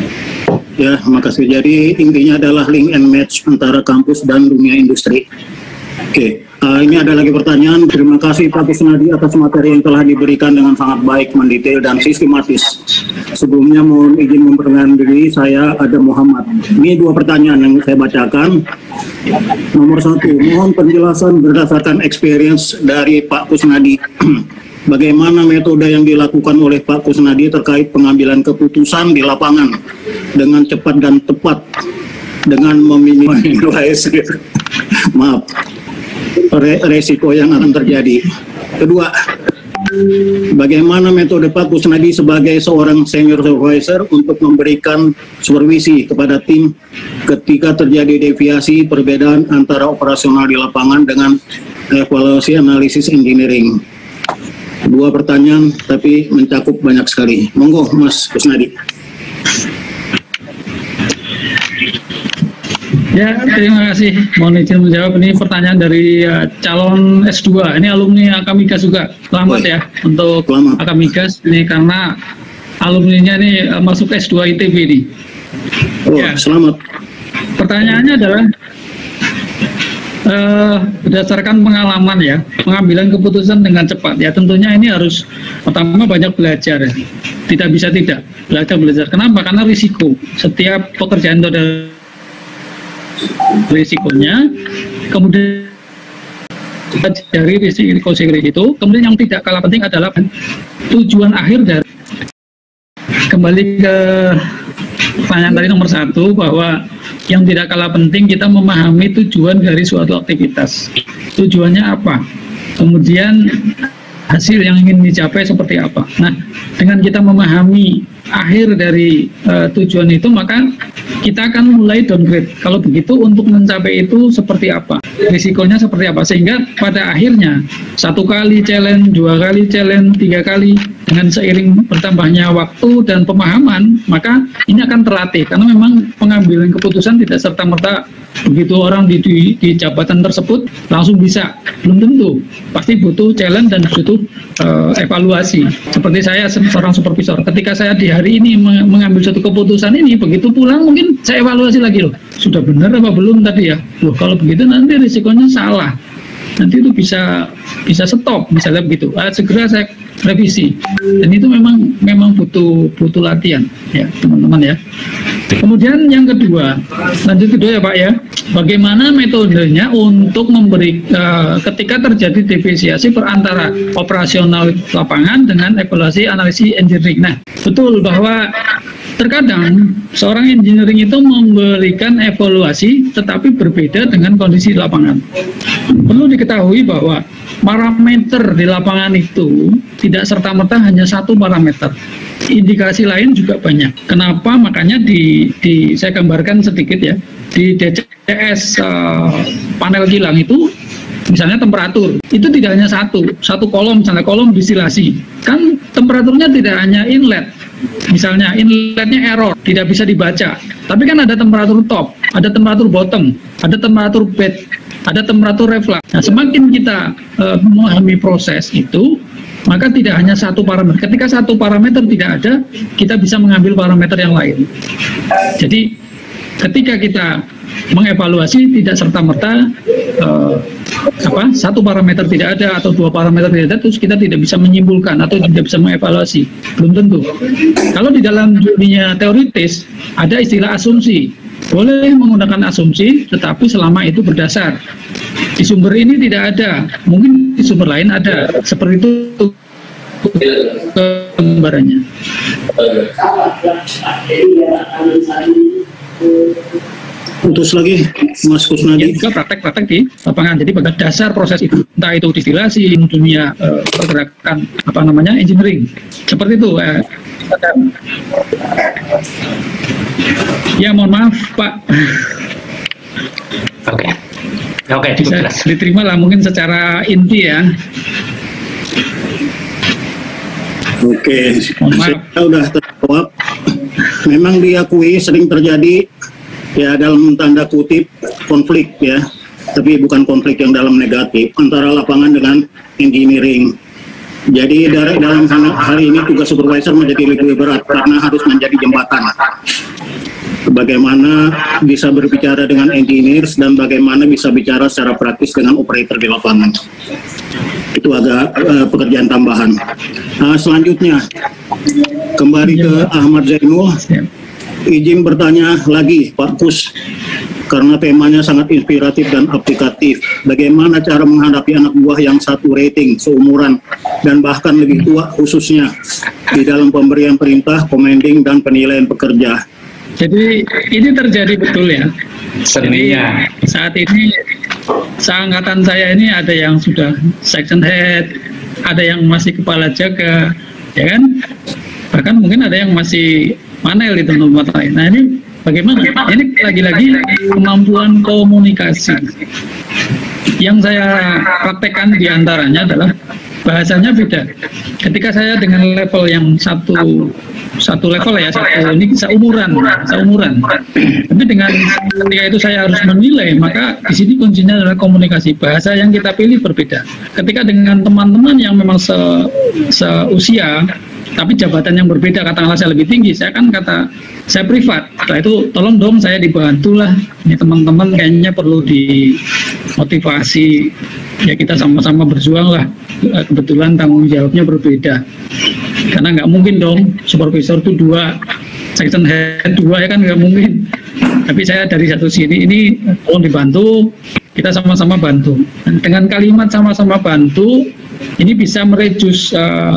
Ya, makasih. Jadi intinya adalah link and match antara kampus dan dunia industri. Oke, ini ada lagi pertanyaan. Terima kasih Pak Kusnadi atas materi yang telah diberikan dengan sangat baik, mendetail, dan sistematis. Sebelumnya mohon izin memperkenalkan diri, saya Adam Muhammad. Ini 2 pertanyaan yang saya bacakan. Nomor 1, mohon penjelasan berdasarkan experience dari Pak Kusnadi. Bagaimana metode yang dilakukan oleh Pak Kusnadi terkait pengambilan keputusan di lapangan dengan cepat dan tepat dengan meminimalisir resiko yang akan terjadi. Kedua, bagaimana metode Pak Kusnadi sebagai seorang senior supervisor untuk memberikan supervisi kepada tim ketika terjadi deviasi perbedaan antara operasional di lapangan dengan evaluasi analisis engineering. 2 pertanyaan tapi mencakup banyak sekali. Monggo Mas Kusnadi. Ya, terima kasih. Mohon izin menjawab. Ini pertanyaan dari calon S2. Ini alumni Akamigas juga. Selamat ya untuk Akamigas. Ini karena alumninya ini masuk S2 ITB ini. Oh, ya. Selamat. Pertanyaannya adalah berdasarkan pengalaman ya, pengambilan keputusan dengan cepat ya, tentunya ini harus pertama banyak belajar ya, tidak bisa tidak belajar. Kenapa? Karena risiko, setiap pekerjaan itu ada risikonya, kemudian dari risiko itu, kemudian yang tidak kalah penting adalah tujuan akhir dari, kembali ke pertanyaan tadi nomor 1, bahwa yang tidak kalah penting kita memahami tujuan dari suatu aktivitas. Tujuannya apa? Kemudian hasil yang ingin dicapai seperti apa. Nah, dengan kita memahami akhir dari tujuan itu, maka kita akan mulai downgrade. Kalau begitu untuk mencapai itu seperti apa? Risikonya seperti apa? Sehingga pada akhirnya 1 kali challenge, 2 kali challenge, 3 kali dengan seiring bertambahnya waktu dan pemahaman, maka ini akan terlatih, karena memang pengambilan keputusan tidak serta-merta begitu orang di jabatan tersebut langsung bisa, belum tentu, pasti butuh challenge dan butuh evaluasi. Seperti saya seorang supervisor, ketika saya di hari ini mengambil satu keputusan ini, begitu pulang mungkin saya evaluasi lagi, loh sudah benar apa belum tadi ya, loh kalau begitu nanti risikonya salah, nanti itu bisa stop misalnya begitu, segera saya revisi. Dan itu memang butuh latihan ya teman-teman ya. Kemudian yang kedua, lanjut kedua ya Pak ya, bagaimana metodenya untuk memberi ketika terjadi defisiasi perantara operasional lapangan dengan evaluasi analisis engineering. Nah, betul bahwa terkadang seorang engineering itu memberikan evaluasi tetapi berbeda dengan kondisi lapangan. Perlu diketahui bahwa parameter di lapangan itu tidak serta-merta hanya satu parameter. Indikasi lain juga banyak. Kenapa? Makanya saya gambarkan sedikit ya. Di DCS panel kilang itu misalnya temperatur, itu tidak hanya satu kolom, misalnya kolom distilasi. Kan temperaturnya tidak hanya inlet. Misalnya inletnya error, tidak bisa dibaca. Tapi kan ada temperatur top, ada temperatur bottom, ada temperatur bed, ada temperatur reflux. Nah, semakin kita memahami proses itu, maka tidak hanya satu parameter. Ketika satu parameter tidak ada, kita bisa mengambil parameter yang lain. Jadi ketika kita mengevaluasi tidak serta-merta satu parameter tidak ada atau dua parameter tidak ada, terus kita tidak bisa menyimpulkan atau tidak bisa mengevaluasi. Belum tentu. Kalau di dalam dunia teoritis ada istilah asumsi. Boleh menggunakan asumsi, tetapi selama itu berdasar. Di sumber ini tidak ada, mungkin di sumber lain ada. Seperti itu gambarannya. Putus lagi, Mas Kusnadi. Ya, juga praktek-praktek di lapangan. Jadi pada dasar proses itu, entah itu distilasi, dunia pergerakan engineering, seperti itu. Ya mohon maaf Pak. Oke, bisa diterima lah mungkin secara inti ya. Oke, saya sudah terjawab. Memang diakui sering terjadi ya dalam tanda kutip konflik ya, tapi bukan konflik yang dalam negatif antara lapangan dengan engineering. Jadi dalam hal ini tugas supervisor menjadi lebih berat karena harus menjadi jembatan. Bagaimana bisa berbicara dengan engineers dan bagaimana bisa bicara secara praktis dengan operator di lapangan. Itu agak pekerjaan tambahan. Selanjutnya kembali ke Ahmad Zainul. Izin bertanya lagi Pak Kus, karena temanya sangat inspiratif dan aplikatif. Bagaimana cara menghadapi anak buah yang satu rating, seumuran, dan bahkan lebih tua khususnya di dalam pemberian perintah, commanding, dan penilaian pekerja? Jadi ini terjadi betul ya. Seninya. Saat ini seangkatan saya ini ada yang sudah section head, ada yang masih kepala jaga, ya kan? Bahkan mungkin ada yang masih manel di tempat lain. Nah ini bagaimana? Ini lagi-lagi kemampuan komunikasi. Yang saya praktekkan diantaranya adalah bahasanya beda. Ketika saya dengan level yang satu level ya, ini seumuran. Tapi dengan ketika itu saya harus menilai, maka di sini kuncinya adalah komunikasi. Bahasa yang kita pilih berbeda. Ketika dengan teman-teman yang memang seusia, tapi jabatan yang berbeda, katakanlah saya lebih tinggi, saya privat. Setelah itu tolong dong saya dibantulah, ini teman-teman kayaknya perlu dimotivasi, ya kita sama-sama berjuang lah. Kebetulan tanggung jawabnya berbeda, karena nggak mungkin dong supervisor itu 2, section head 2 ya kan, nggak mungkin. Tapi saya dari satu sini ini tolong dibantu, kita sama-sama bantu. Dan dengan kalimat sama-sama bantu ini bisa mereduce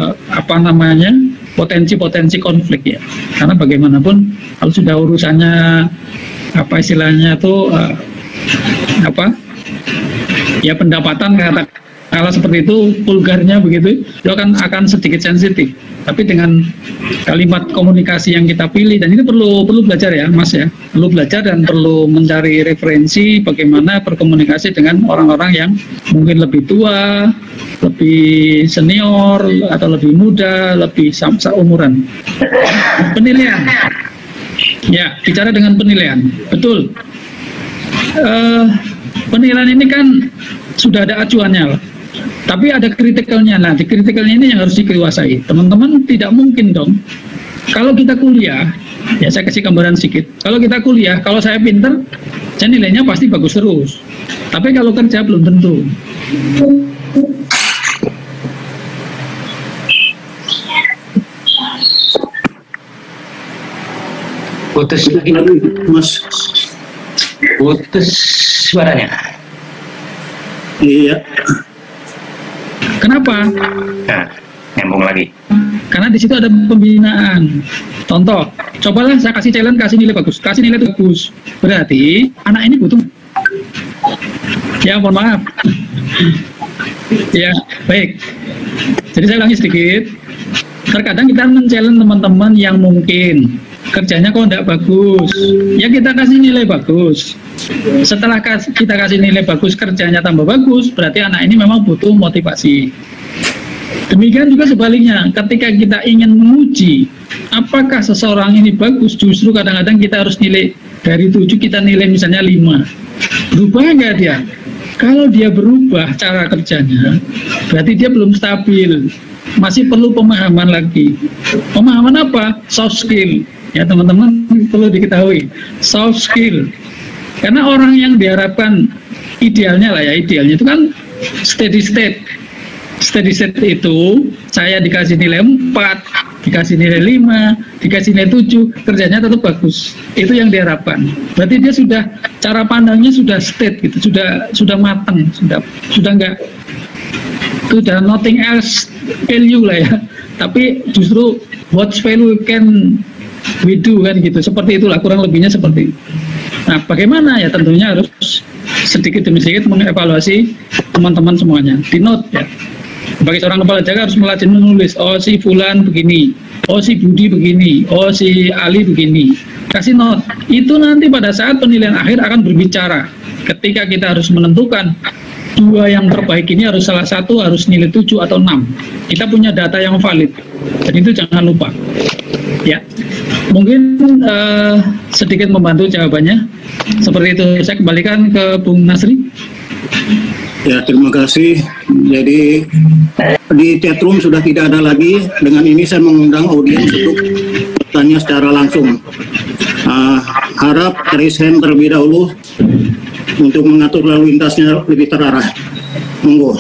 potensi konflik ya, karena bagaimanapun kalau sudah urusannya ya pendapatan Kalau seperti itu, vulgarnya begitu, itu akan sedikit sensitif. Tapi dengan kalimat komunikasi yang kita pilih, dan itu perlu belajar ya Mas ya, perlu belajar dan perlu mencari referensi bagaimana berkomunikasi dengan orang-orang yang mungkin lebih tua, lebih senior, atau lebih muda, lebih seumuran. Penilaian, ya bicara dengan penilaian, betul. Penilaian ini kan sudah ada acuannya lah. Tapi ada kritikalnya. Nah, di kritikalnya ini yang harus dikuasai. Teman-teman tidak mungkin dong. Kalau kita kuliah, ya saya kasih gambaran sedikit. Kalau kita kuliah, kalau saya pinter, saya nilainya pasti bagus terus. Tapi kalau kerja belum tentu. Putus lagi, Mas. Putus suaranya. Iya. Kenapa? Nah, nyambung lagi. Karena di situ ada pembinaan. Contoh, cobalah saya kasih challenge, kasih nilai bagus. Kasih nilai bagus. Berarti anak ini butuh. Ya, mohon maaf. Ya, baik. Jadi saya ulangi sedikit. Terkadang kita men-challenge teman-teman yang mungkin kerjanya kok tidak bagus. Ya kita kasih nilai bagus. Setelah kita kasih nilai bagus, kerjanya tambah bagus, berarti anak ini memang butuh motivasi. Demikian juga sebaliknya, ketika kita ingin menguji apakah seseorang ini bagus, justru kadang-kadang kita harus nilai dari 7, kita nilai misalnya 5. Berubah nggak dia? Kalau dia berubah cara kerjanya, berarti dia belum stabil, masih perlu pemahaman lagi. Pemahaman apa? Soft skill. Ya teman-teman perlu diketahui, soft skill. Karena orang yang diharapkan idealnya lah ya, idealnya itu kan steady state. Steady state itu saya dikasih nilai 4, dikasih nilai 5, dikasih nilai 7, kerjanya tetap bagus. Itu yang diharapkan. Berarti dia sudah, cara pandangnya sudah state gitu, sudah matang, sudah enggak, sudah nothing else value lah ya. Tapi justru what value can we do kan gitu, seperti itulah kurang lebihnya seperti itu. Nah bagaimana ya, tentunya harus sedikit demi sedikit mengevaluasi teman-teman semuanya, di note ya. Bagi seorang kepala jaga harus melatih menulis, oh si Fulan begini, oh si Budi begini, oh si Ali begini, kasih note. Itu nanti pada saat penilaian akhir akan berbicara. Ketika kita harus menentukan 2 yang terbaik ini, harus salah satu harus nilai 7 atau 6. Kita punya data yang valid, dan itu jangan lupa ya. Mungkin sedikit membantu jawabannya seperti itu. Saya kembalikan ke Bung Nasri. Ya, terima kasih. Jadi di chatroom sudah tidak ada lagi. Dengan ini saya mengundang audiens untuk bertanya secara langsung. Harap raise hand terlebih dahulu untuk mengatur lalu lintasnya lebih terarah. Monggo.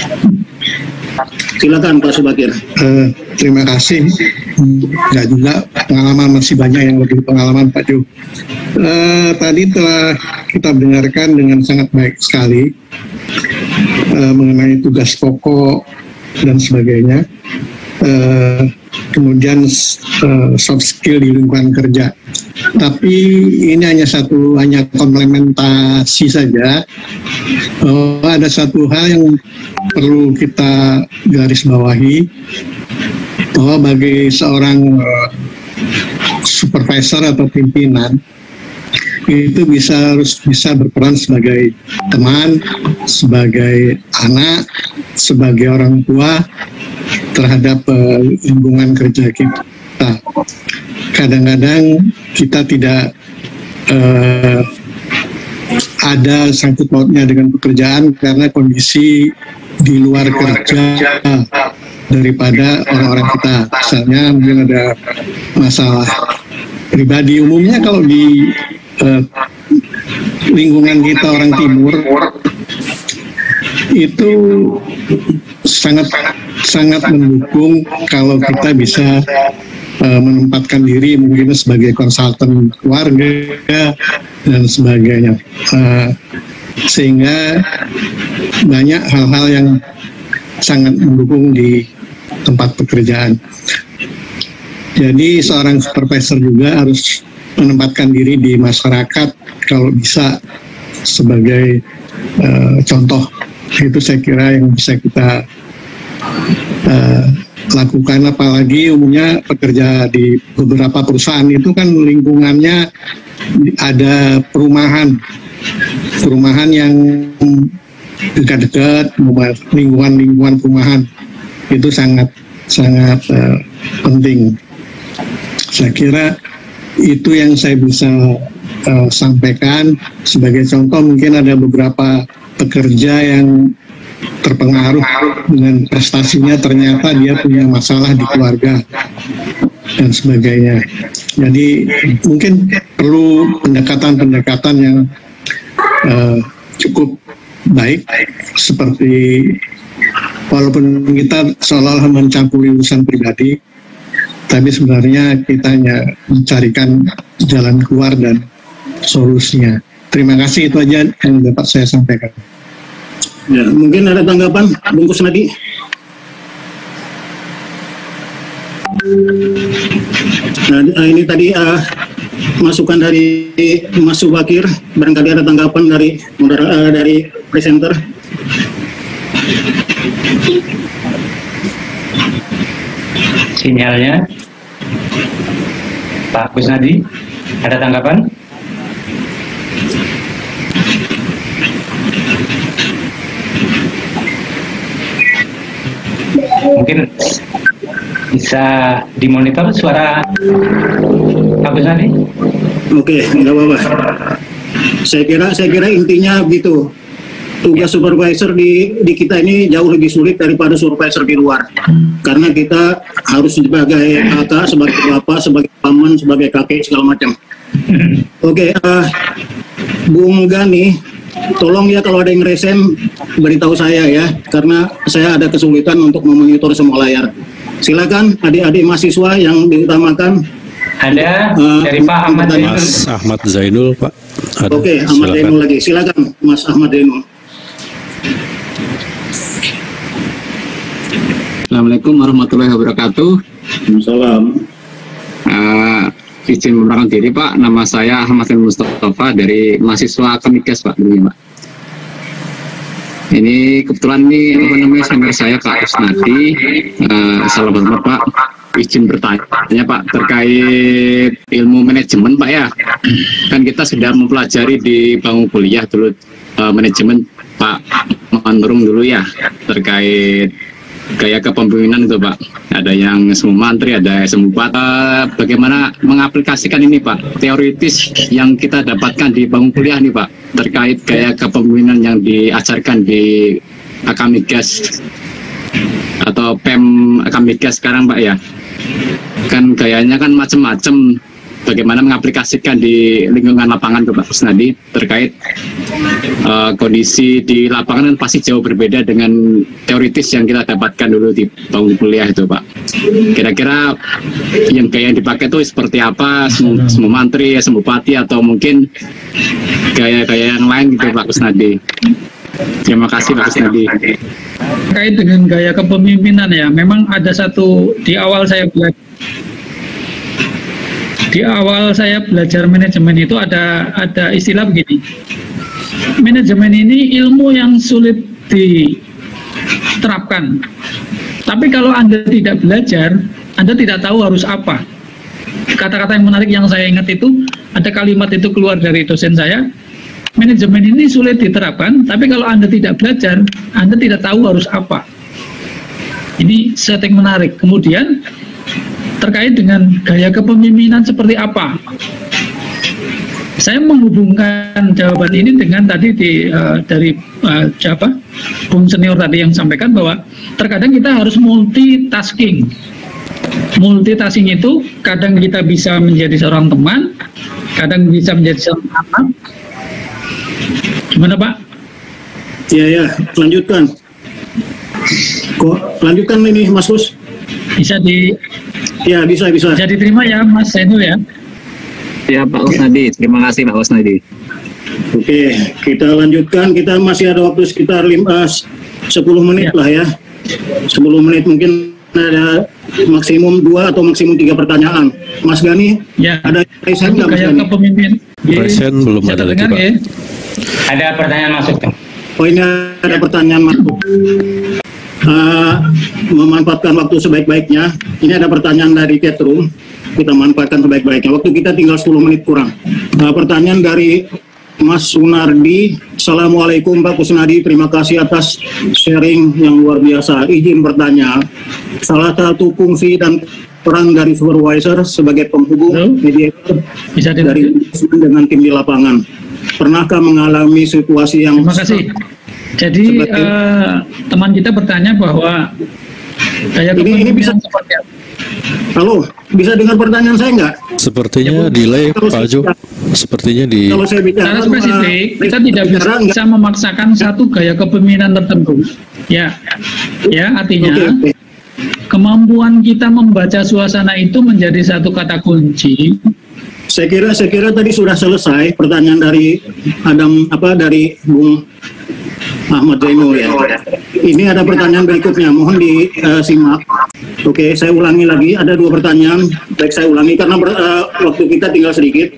Silakan Pak Subakir. Terima kasih. Enggak juga, pengalaman masih banyak yang lebih pengalaman Pak Jo. Tadi telah kita dengarkan dengan sangat baik sekali mengenai tugas pokok dan sebagainya. Kemudian soft skill di lingkungan kerja. Tapi ini hanya komplementasi saja. Ada satu hal yang perlu kita garis bawahi, bahwa bagi seorang supervisor atau pimpinan itu harus bisa berperan sebagai teman, sebagai anak, sebagai orang tua terhadap lingkungan kerja kita. Kadang-kadang kita tidak ada sangkut pautnya dengan pekerjaan karena kondisi di luar kerja daripada orang-orang kita. Misalnya mungkin ada masalah pribadi. Umumnya kalau di lingkungan kita orang timur itu sangat mendukung kalau kita bisa menempatkan diri mungkin sebagai konsultan keluarga dan sebagainya, sehingga banyak hal-hal yang sangat mendukung di tempat pekerjaan. Jadi seorang supervisor juga harus menempatkan diri di masyarakat kalau bisa sebagai contoh Itu saya kira yang bisa kita lakukan, apalagi umumnya pekerja di beberapa perusahaan itu kan lingkungannya ada perumahan yang dekat-dekat, lingkungan perumahan itu sangat penting. Saya kira itu yang saya bisa sampaikan. Sebagai contoh, mungkin ada beberapa pekerja yang terpengaruh dengan prestasinya, ternyata dia punya masalah di keluarga dan sebagainya. Jadi mungkin perlu pendekatan-pendekatan yang cukup baik, seperti walaupun kita seolah-olah mencampuri urusan pribadi, tapi sebenarnya kita hanya mencarikan jalan keluar dan solusinya. Terima kasih, itu aja yang dapat saya sampaikan. Ya, mungkin ada tanggapan, Bung Kusnadi? Nah, ini tadi masukan dari Mas Subakir, barangkali ada tanggapan dari presenter. Sinyalnya, Pak Kusnadi, ada tanggapan? Mungkin bisa dimonitor suara Pak Kusnadi? Oke, nggak apa-apa. Saya kira intinya begitu. Tugas supervisor di kita ini jauh lebih sulit daripada supervisor di luar. Karena kita harus sebagai kakak, sebagai bapak, sebagai paman, sebagai kakek, segala macam. Oke, Bung Gani, tolong ya kalau ada yang resen beritahu saya ya, karena saya ada kesulitan untuk memonitor semua layar. Silakan adik-adik mahasiswa yang diutamakan. Ada dari Pak Ahmad Zainul. Mas Ahmad Zainul, Pak. Oke, Ahmad Zainul lagi. Silakan Mas Ahmad Zainul. Assalamualaikum warahmatullahi wabarakatuh. Salam. Izin memperkenalkan diri, Pak. Nama saya Ahmad Mustafa dari mahasiswa Kemigas, Pak. Ini kebetulan ini senior saya Kak Kusnadi. Assalamualaikum Pak. Izin bertanya Pak terkait ilmu manajemen Pak ya. Kan kita sudah mempelajari di bangku kuliah dulu manajemen Pak Manurung dulu ya, terkait gaya kepemimpinan itu Pak. Ada yang semu mantri, ada semu bupati. Bagaimana mengaplikasikan ini Pak, teoritis yang kita dapatkan di bangku kuliah nih Pak, terkait gaya kepemimpinan yang diajarkan di Akamigas atau PEM Akamigas sekarang Pak ya. Kan gayanya kan macam-macam. Bagaimana mengaplikasikan di lingkungan lapangan Pak Kusnadi terkait kondisi di lapangan kan pasti jauh berbeda dengan teoritis yang kita dapatkan dulu di bangku kuliah itu Pak. Kira-kira yang gaya yang dipakai itu seperti apa? Semu mantri, semu bupati, atau mungkin gaya-gaya yang lain gitu Pak Kusnadi. Terima kasih Pak Kusnadi. Terkait dengan gaya kepemimpinan ya, memang ada satu di awal saya belajar manajemen itu ada istilah begini. Manajemen ini ilmu yang sulit diterapkan. Tapi kalau Anda tidak belajar, Anda tidak tahu harus apa. Kata-kata yang menarik yang saya ingat itu, ada kalimat itu keluar dari dosen saya. Manajemen ini sulit diterapkan, tapi kalau Anda tidak belajar, Anda tidak tahu harus apa. Ini setting menarik. Kemudian terkait dengan gaya kepemimpinan seperti apa, saya menghubungkan jawaban ini dengan tadi dari Bung Senior tadi yang sampaikan bahwa terkadang kita harus multitasking. Multitasking itu kadang kita bisa menjadi seorang teman, kadang bisa menjadi seorang anak. Gimana Pak? Ya, lanjutkan. Lanjutkan ini Mas Gus. Bisa bisa diterima ya Mas Zainul ya. Ya Pak Kusnadi, terima kasih Pak Kusnadi. Oke, kita lanjutkan. Kita masih ada waktu sekitar 10 menit lah ya. 10 menit, mungkin ada maksimum 2 atau maksimum 3 pertanyaan. Mas Gani, ada resen nggak Mas Gani? Resen belum ada lagi Pak. Ada pertanyaan masuk. Oh, ini ada pertanyaan masuk. Memanfaatkan waktu sebaik-baiknya. Ini ada pertanyaan dari chatroom. Kita manfaatkan sebaik-baiknya. Waktu kita tinggal 10 menit kurang. Pertanyaan dari Mas Sunardi. Assalamualaikum Pak Kusnadi. Terima kasih atas sharing yang luar biasa. Izin bertanya. Salah satu fungsi dan peran dari supervisor sebagai penghubung mediator Bisa dari dengan tim di lapangan. Pernahkah mengalami situasi yang... Terima kasih. Jadi teman kita bertanya bahwa daya ini bisa seperti apa? Halo, bisa dengar pertanyaan saya nggak? Sepertinya delay Pak Jo. Sepertinya di... Kalau saya bicara Secara spesifik, kita tidak bisa memaksakan satu gaya kepemimpinan tertentu. Ya, artinya kemampuan kita membaca suasana itu menjadi satu kata kunci. Saya kira tadi sudah selesai pertanyaan dari dari Bung Ahmad Zainul ya. Ini ada pertanyaan berikutnya, mohon disimak. Oke, saya ulangi lagi, ada 2 pertanyaan. Baik, saya ulangi karena waktu kita tinggal sedikit.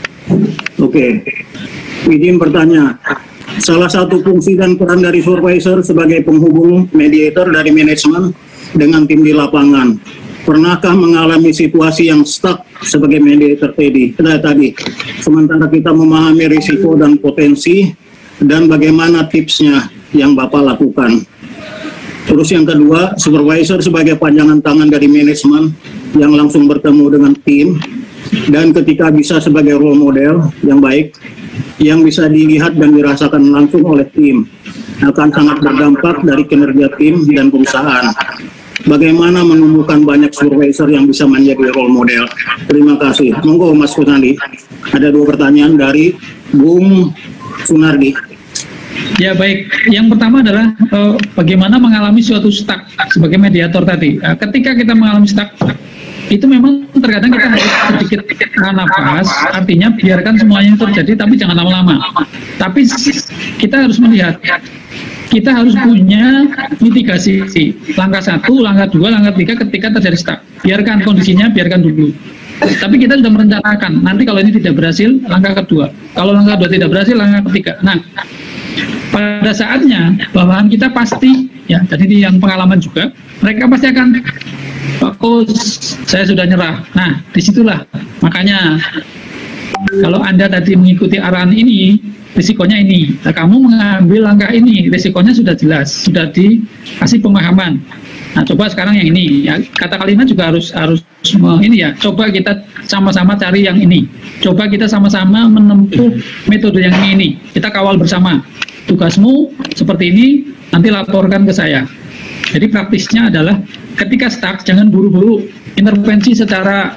Oke, izin bertanya. Salah satu fungsi dan peran dari supervisor sebagai penghubung mediator dari manajemen dengan tim di lapangan. Pernahkah mengalami situasi yang stuck sebagai mediator tadi? Sementara kita memahami risiko dan potensi, dan bagaimana tipsnya yang Bapak lakukan? Terus yang kedua, supervisor sebagai panjangan tangan dari manajemen yang langsung bertemu dengan tim, dan ketika bisa sebagai role model yang baik, yang bisa dilihat dan dirasakan langsung oleh tim, akan sangat berdampak dari kinerja tim dan perusahaan. Bagaimana menumbuhkan banyak supervisor yang bisa menjadi role model? Terima kasih. Monggo Mas Kusnadi. Ada 2 pertanyaan dari Bung Sunardi. Ya baik, yang pertama adalah bagaimana mengalami suatu stuck sebagai mediator tadi. Ketika kita mengalami stuck, itu memang terkadang kita harus sedikit tahan nafas, artinya biarkan semuanya terjadi, tapi jangan lama-lama. Tapi kita harus melihat, kita harus punya mitigasi. Langkah 1, langkah 2, langkah 3 ketika terjadi stuck. Biarkan kondisinya, biarkan dulu. Tapi kita sudah merencanakan, nanti kalau ini tidak berhasil, langkah kedua. Kalau langkah 2 tidak berhasil, langkah ketiga. Nah, pada saatnya bawahan kita pasti, ya, tadi yang pengalaman juga, mereka pasti akan, Pak Coach, saya sudah nyerah. Nah, disitulah, makanya kalau Anda tadi mengikuti arahan ini, risikonya ini. Nah, kamu mengambil langkah ini, risikonya sudah jelas, sudah dikasih pemahaman. Nah, coba sekarang yang ini, ya, kata kalimat juga harus ini ya. Coba kita sama-sama cari yang ini. Coba kita sama-sama menempuh metode yang ini. Kita kawal bersama. Tugasmu seperti ini, nanti laporkan ke saya. Jadi praktisnya adalah ketika stuck, jangan buru-buru intervensi secara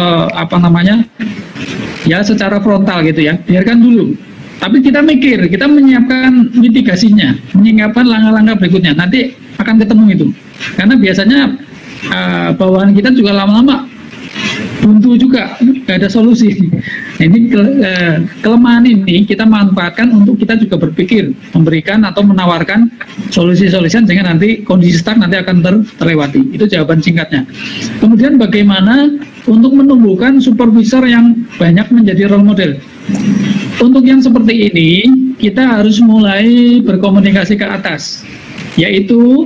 secara frontal gitu ya. Biarkan dulu. Tapi kita mikir, kita menyiapkan mitigasinya, menyiapkan langkah-langkah berikutnya. Nanti akan ketemu itu. Karena biasanya bawahan kita juga lama-lama buntu juga, nggak ada solusi. Ini kelemahan ini kita manfaatkan untuk kita juga berpikir, memberikan atau menawarkan solusi-solusi sehingga nanti kondisi stuck nanti akan terlewati. Itu jawaban singkatnya. Kemudian bagaimana untuk menumbuhkan supervisor yang banyak menjadi role model? Untuk yang seperti ini, kita harus mulai berkomunikasi ke atas, yaitu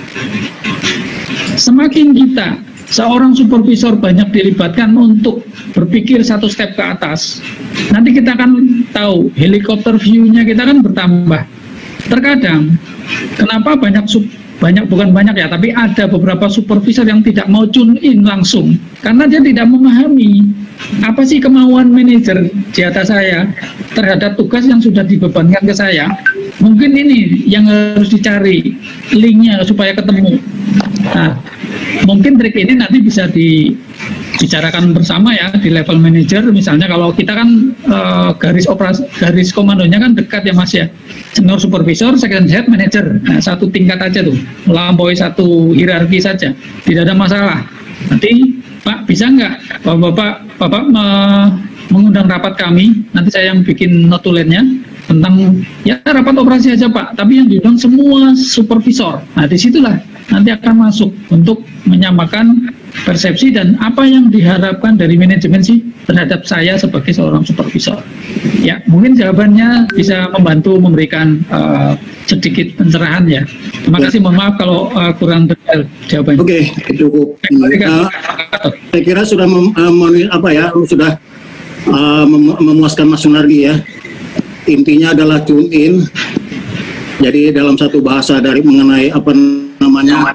semakin kita seorang supervisor banyak dilibatkan untuk berpikir satu step ke atas, nanti kita akan tahu helikopter view-nya kita kan bertambah. Terkadang kenapa bukan banyak ya, tapi ada beberapa supervisor yang tidak mau tune in langsung karena dia tidak memahami apa sih kemauan manajer di atas saya terhadap tugas yang sudah dibebankan ke saya. Mungkin ini yang harus dicari linknya supaya ketemu. Nah, mungkin trik ini nanti bisa dibicarakan bersama ya di level manager. Misalnya kalau kita kan garis komandonya kan dekat ya Mas ya, senior supervisor, second head, manager. Nah, satu tingkat aja tuh, melampaui satu hierarki saja, tidak ada masalah. Nanti Pak bisa nggak Bapak mengundang rapat kami, nanti saya yang bikin notulennya tentang ya rapat operasi aja Pak, tapi yang diundang semua supervisor. Nah disitulah nanti akan masuk untuk menyamakan persepsi dan apa yang diharapkan dari manajemen sih terhadap saya sebagai seorang supervisor. Ya mungkin jawabannya bisa membantu memberikan sedikit pencerahan ya. Terima kasih, mohon maaf kalau kurang detail jawabannya. Oke, cukup. Saya kira sudah sudah memuaskan Mas Sunardi ya. Intinya adalah tune in. Jadi dalam satu bahasa dari mengenai apa namanya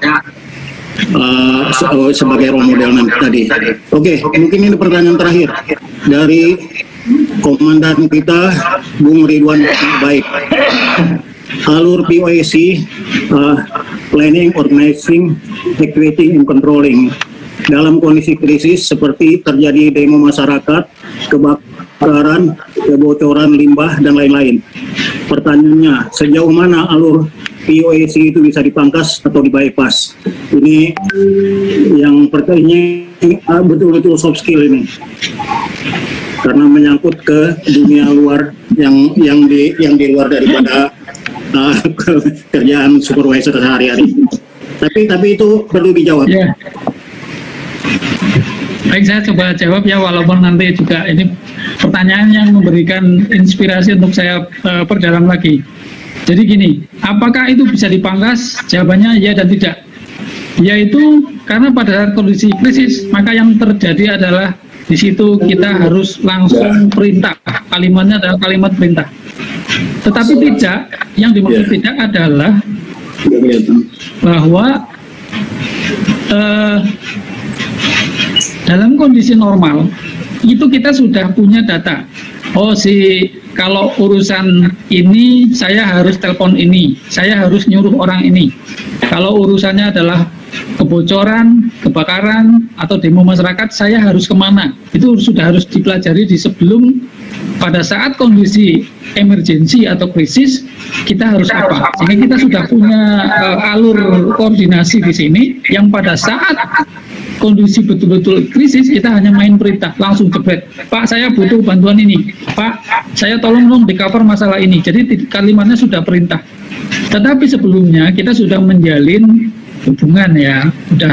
sebagai role model tadi. Oke, mungkin ini pertanyaan terakhir dari komandan kita, Bung Ridwan Baik. Alur POAC, planning, organizing, activating, and controlling dalam kondisi krisis seperti terjadi demo masyarakat, kebakaran, kebocoran limbah, dan lain-lain. Pertanyaannya, sejauh mana alur POAC itu bisa dipangkas atau di-bypass? Ini yang pertanyaannya betul-betul soft skill ini, karena menyangkut ke dunia luar yang di luar daripada kerjaan supervisor sehari-hari. Tapi itu perlu dijawab. Ya. Baik, saya coba jawab ya, walaupun nanti juga ini pertanyaan yang memberikan inspirasi untuk saya perdalam lagi. Jadi gini, apakah itu bisa dipangkas? Jawabannya ya dan tidak. Yaitu karena pada saat kondisi krisis, maka yang terjadi adalah di situ kita harus langsung perintah. Kalimatnya adalah kalimat perintah. Tetapi tidak, yang dimaksud tidak adalah bahwa dalam kondisi normal itu kita sudah punya data. Oh, kalau urusan ini saya harus telepon ini, saya harus nyuruh orang ini. Kalau urusannya adalah kebocoran, kebakaran, atau demo masyarakat, saya harus kemana? Itu sudah harus dipelajari di sebelum pada saat kondisi emergensi atau krisis kita harus apa? Sehingga kita sudah punya alur koordinasi di sini yang pada saat kondisi betul-betul krisis kita hanya main perintah, langsung jebret. Pak, saya butuh bantuan ini. Pak, saya tolong dong di cover masalah ini. Jadi kalimatnya sudah perintah. Tetapi sebelumnya kita sudah menjalin hubungan ya, udah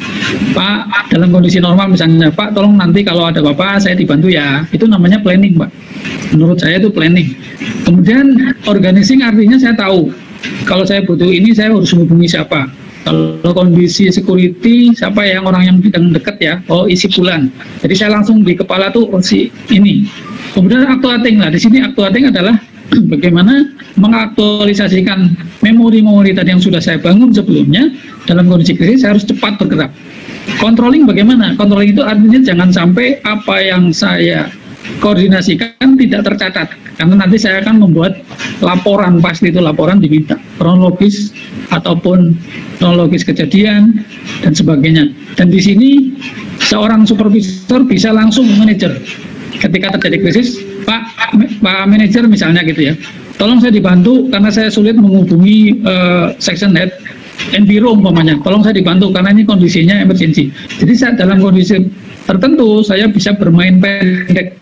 Pak, dalam kondisi normal misalnya, Pak tolong nanti kalau ada apa-apa saya dibantu ya. Itu namanya planning, Pak. Menurut saya itu planning. Kemudian organizing artinya saya tahu kalau saya butuh ini saya harus hubungi siapa. Kalau kondisi security, siapa yang orang yang dekat ya? Oh, isi bulan. Jadi saya langsung di kepala tuh si ini. Kemudian actuating lah. Di sini actuating adalah bagaimana mengaktualisasikan memori-memori tadi yang sudah saya bangun sebelumnya dalam kondisi krisis. Saya harus cepat bergerak. Controlling bagaimana? Controlling itu artinya jangan sampai apa yang saya koordinasikan tidak tercatat, karena nanti saya akan membuat laporan, pasti itu laporan diminta kronologis ataupun kronologis kejadian dan sebagainya. Dan di sini seorang supervisor bisa langsung manajer ketika terjadi krisis. Pak manajer misalnya gitu ya, tolong saya dibantu karena saya sulit menghubungi section head Enviro umpamanya, tolong saya dibantu karena ini kondisinya emergency. Jadi saya dalam kondisi tertentu saya bisa bermain pendek,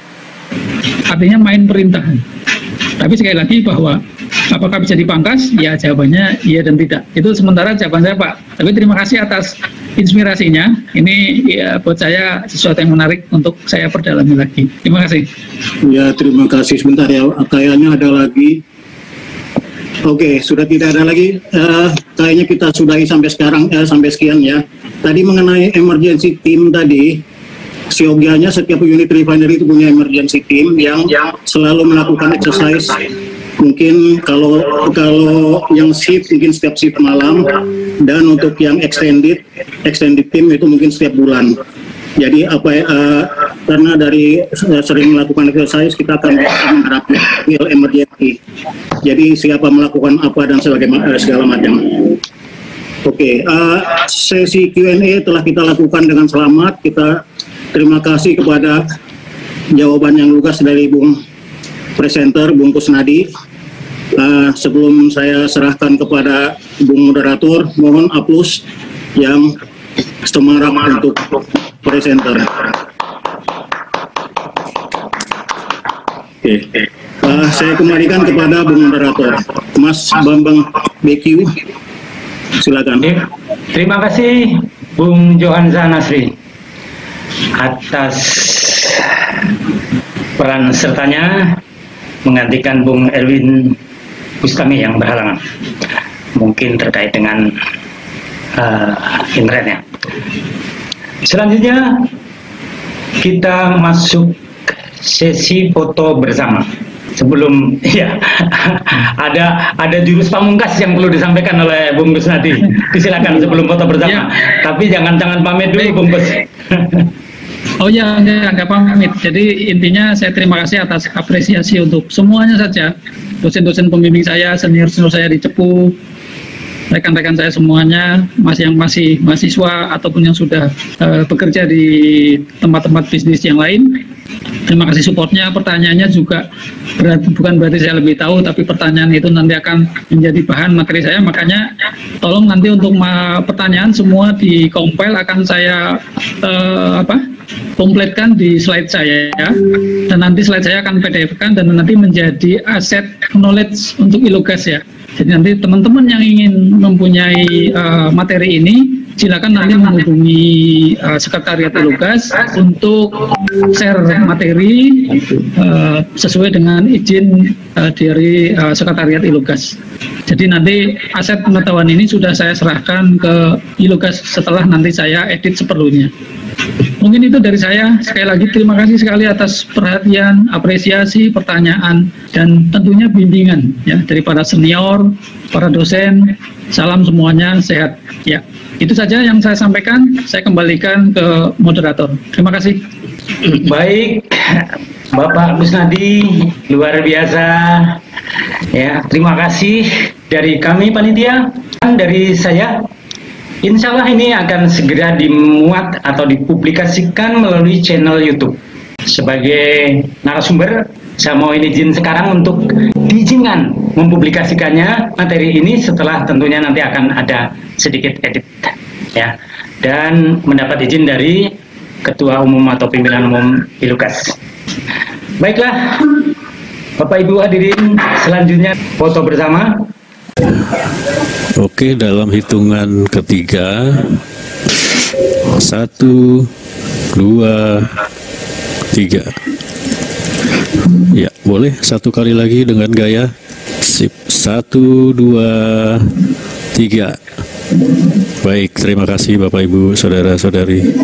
artinya main perintah. Tapi sekali lagi bahwa apakah bisa dipangkas? Ya jawabannya iya dan tidak. Itu sementara jawaban saya, Pak. Tapi terima kasih atas inspirasinya. Ini ya, buat saya sesuatu yang menarik untuk saya perdalami lagi. Terima kasih. Ya, terima kasih. Sebentar ya, kayaknya ada lagi. Oke, sudah tidak ada lagi. Kayaknya kita sudahi sampai sekarang, sampai sekian ya. Tadi mengenai emergency team tadi, siogianya setiap unit refinery itu punya emergency team yang selalu melakukan exercise. Mungkin kalau yang shift mungkin setiap shift malam, dan untuk yang extended team itu mungkin setiap bulan. Jadi karena dari sering melakukan exercise, kita akan menghadapi emergency. Jadi siapa melakukan apa dan segala macam. Oke, sesi Q&A telah kita lakukan dengan selamat. Kita terima kasih kepada jawaban yang lugas dari Bung Presenter, Bung Kusnadi. Sebelum saya serahkan kepada Bung Moderator, mohon aplaus yang semarak untuk Presenter. Oke. Saya kembalikan kepada Bung Moderator, Mas Bambang BQ. Silakan. Terima kasih Bung Johansa Nasri atas peran sertanya menggantikan Bung Erwin Bustami yang berhalangan, mungkin terkait dengan internetnya. Selanjutnya kita masuk sesi foto bersama. Sebelum ya ada jurus pamungkas yang perlu disampaikan oleh Bung Kusnadi. Silakan sebelum foto bersama. Tapi jangan pamit dulu, Bung Gus. Oh ya, enggak pamit. Jadi intinya saya terima kasih atas apresiasi untuk semuanya saja. Dosen-dosen pembimbing saya, senior-senior saya di Cepu, rekan-rekan saya semuanya, yang masih mahasiswa ataupun yang sudah bekerja di tempat-tempat bisnis yang lain. Terima kasih supportnya. Pertanyaannya juga bukan berarti saya lebih tahu, tapi pertanyaan itu nanti akan menjadi bahan materi saya. Makanya tolong nanti untuk pertanyaan semua di compile akan saya kompletkan di slide saya ya. Dan nanti slide saya akan PDF-kan dan nanti menjadi aset knowledge untuk Ilugas ya. Jadi nanti teman-teman yang ingin mempunyai materi ini, silakan nanti menghubungi Sekretariat Ilugas untuk share materi sesuai dengan izin dari Sekretariat Ilugas. Jadi nanti aset pengetahuan ini sudah saya serahkan ke Ilugas setelah nanti saya edit seperlunya. Mungkin itu dari saya. Sekali lagi terima kasih sekali atas perhatian, apresiasi, pertanyaan, dan tentunya bimbingan ya dari para senior, para dosen. Salam semuanya, sehat ya. Itu saja yang saya sampaikan. Saya kembalikan ke moderator. Terima kasih. Baik, Bapak Kusnadi, luar biasa ya. Terima kasih dari kami panitia dan dari saya. Insya Allah ini akan segera dimuat atau dipublikasikan melalui channel YouTube. Sebagai narasumber, saya mau izin sekarang untuk diizinkan mempublikasikannya materi ini setelah tentunya nanti akan ada sedikit edit ya, dan mendapat izin dari Ketua Umum atau Pimpinan Umum Ilugas. Baiklah, Bapak Ibu hadirin, selanjutnya foto bersama. Oke, dalam hitungan ketiga, 1, 2, 3. Ya, boleh satu kali lagi dengan gaya. Sip. 1, 2, 3. Baik, terima kasih Bapak Ibu, saudara-saudari.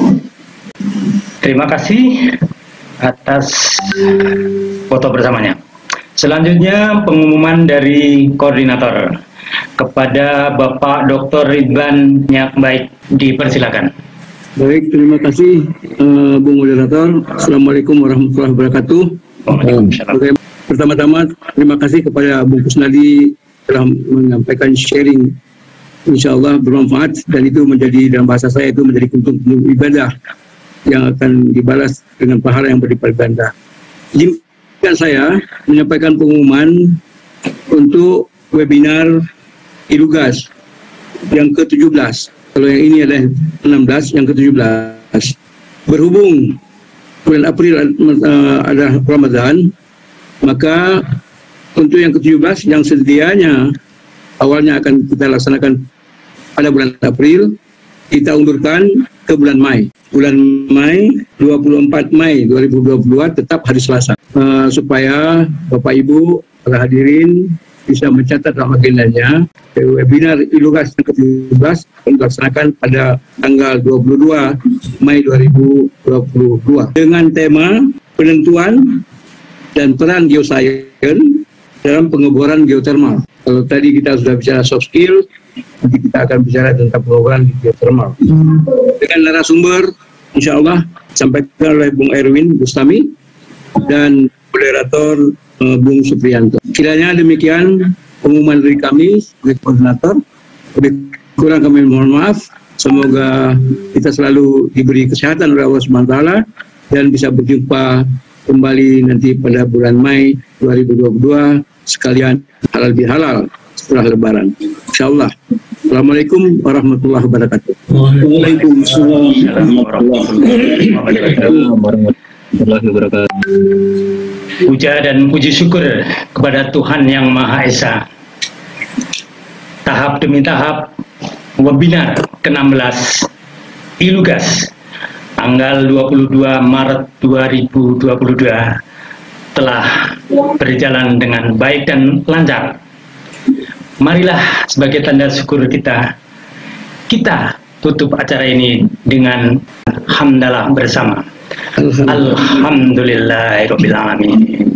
Terima kasih atas foto bersamanya. Selanjutnya pengumuman dari koordinator kepada Bapak Dr. Ridwan Nyakbaik, dipersilakan. Baik, terima kasih Bung Moderator. Assalamualaikum warahmatullahi wabarakatuh. Pertama-tama terima kasih kepada Bung Kusnadi telah menyampaikan sharing, insya Allah bermanfaat, dan itu menjadi, dalam bahasa saya itu menjadi kuntum ibadah yang akan dibalas dengan pahala yang berlipat ganda. Izinkan saya menyampaikan pengumuman untuk webinar Ilugas yang ke-17. Kalau yang ini adalah 16, yang ke-17. Berhubung bulan April adalah Ramadan, maka untuk yang ke-17 yang sedianya awalnya akan kita laksanakan pada bulan April, kita undurkan ke bulan Mei. Bulan Mei, 24 Mei 2022 tetap hari Selasa. Supaya Bapak Ibu, para hadirin bisa mencatat dalam agendanya, webinar Ilugas yang ke-17 akan dilaksanakan pada tanggal 22 Mei 2022 dengan tema penentuan dan peran geosains dalam pengeboran geotermal. Kalau tadi kita sudah bicara soft skill, nanti kita akan bicara tentang pengeboran di geotermal. Dengan narasumber, insya Allah, disampaikan oleh Bung Erwin Bustami dan moderator Bung Supriyanto. Kiranya demikian pengumuman dari kami sebagai koordinator. Lebih kurang kami mohon maaf. Semoga kita selalu diberi kesehatan oleh Allah SWT dan bisa berjumpa kembali nanti pada bulan Mei 2022 sekalian halal bihalal setelah Lebaran. Insyaallah. Assalamualaikum warahmatullahi wabarakatuh. Waalaikumsalam warahmatullahi wabarakatuh. Puja dan puji syukur kepada Tuhan Yang Maha Esa. Tahap demi tahap webinar ke-16 Ilugas tanggal 22 Maret 2022 telah berjalan dengan baik dan lancar. marilah sebagai tanda syukur kita tutup acara ini dengan hamdalah bersama. Alhamdulillahirabbil alamin.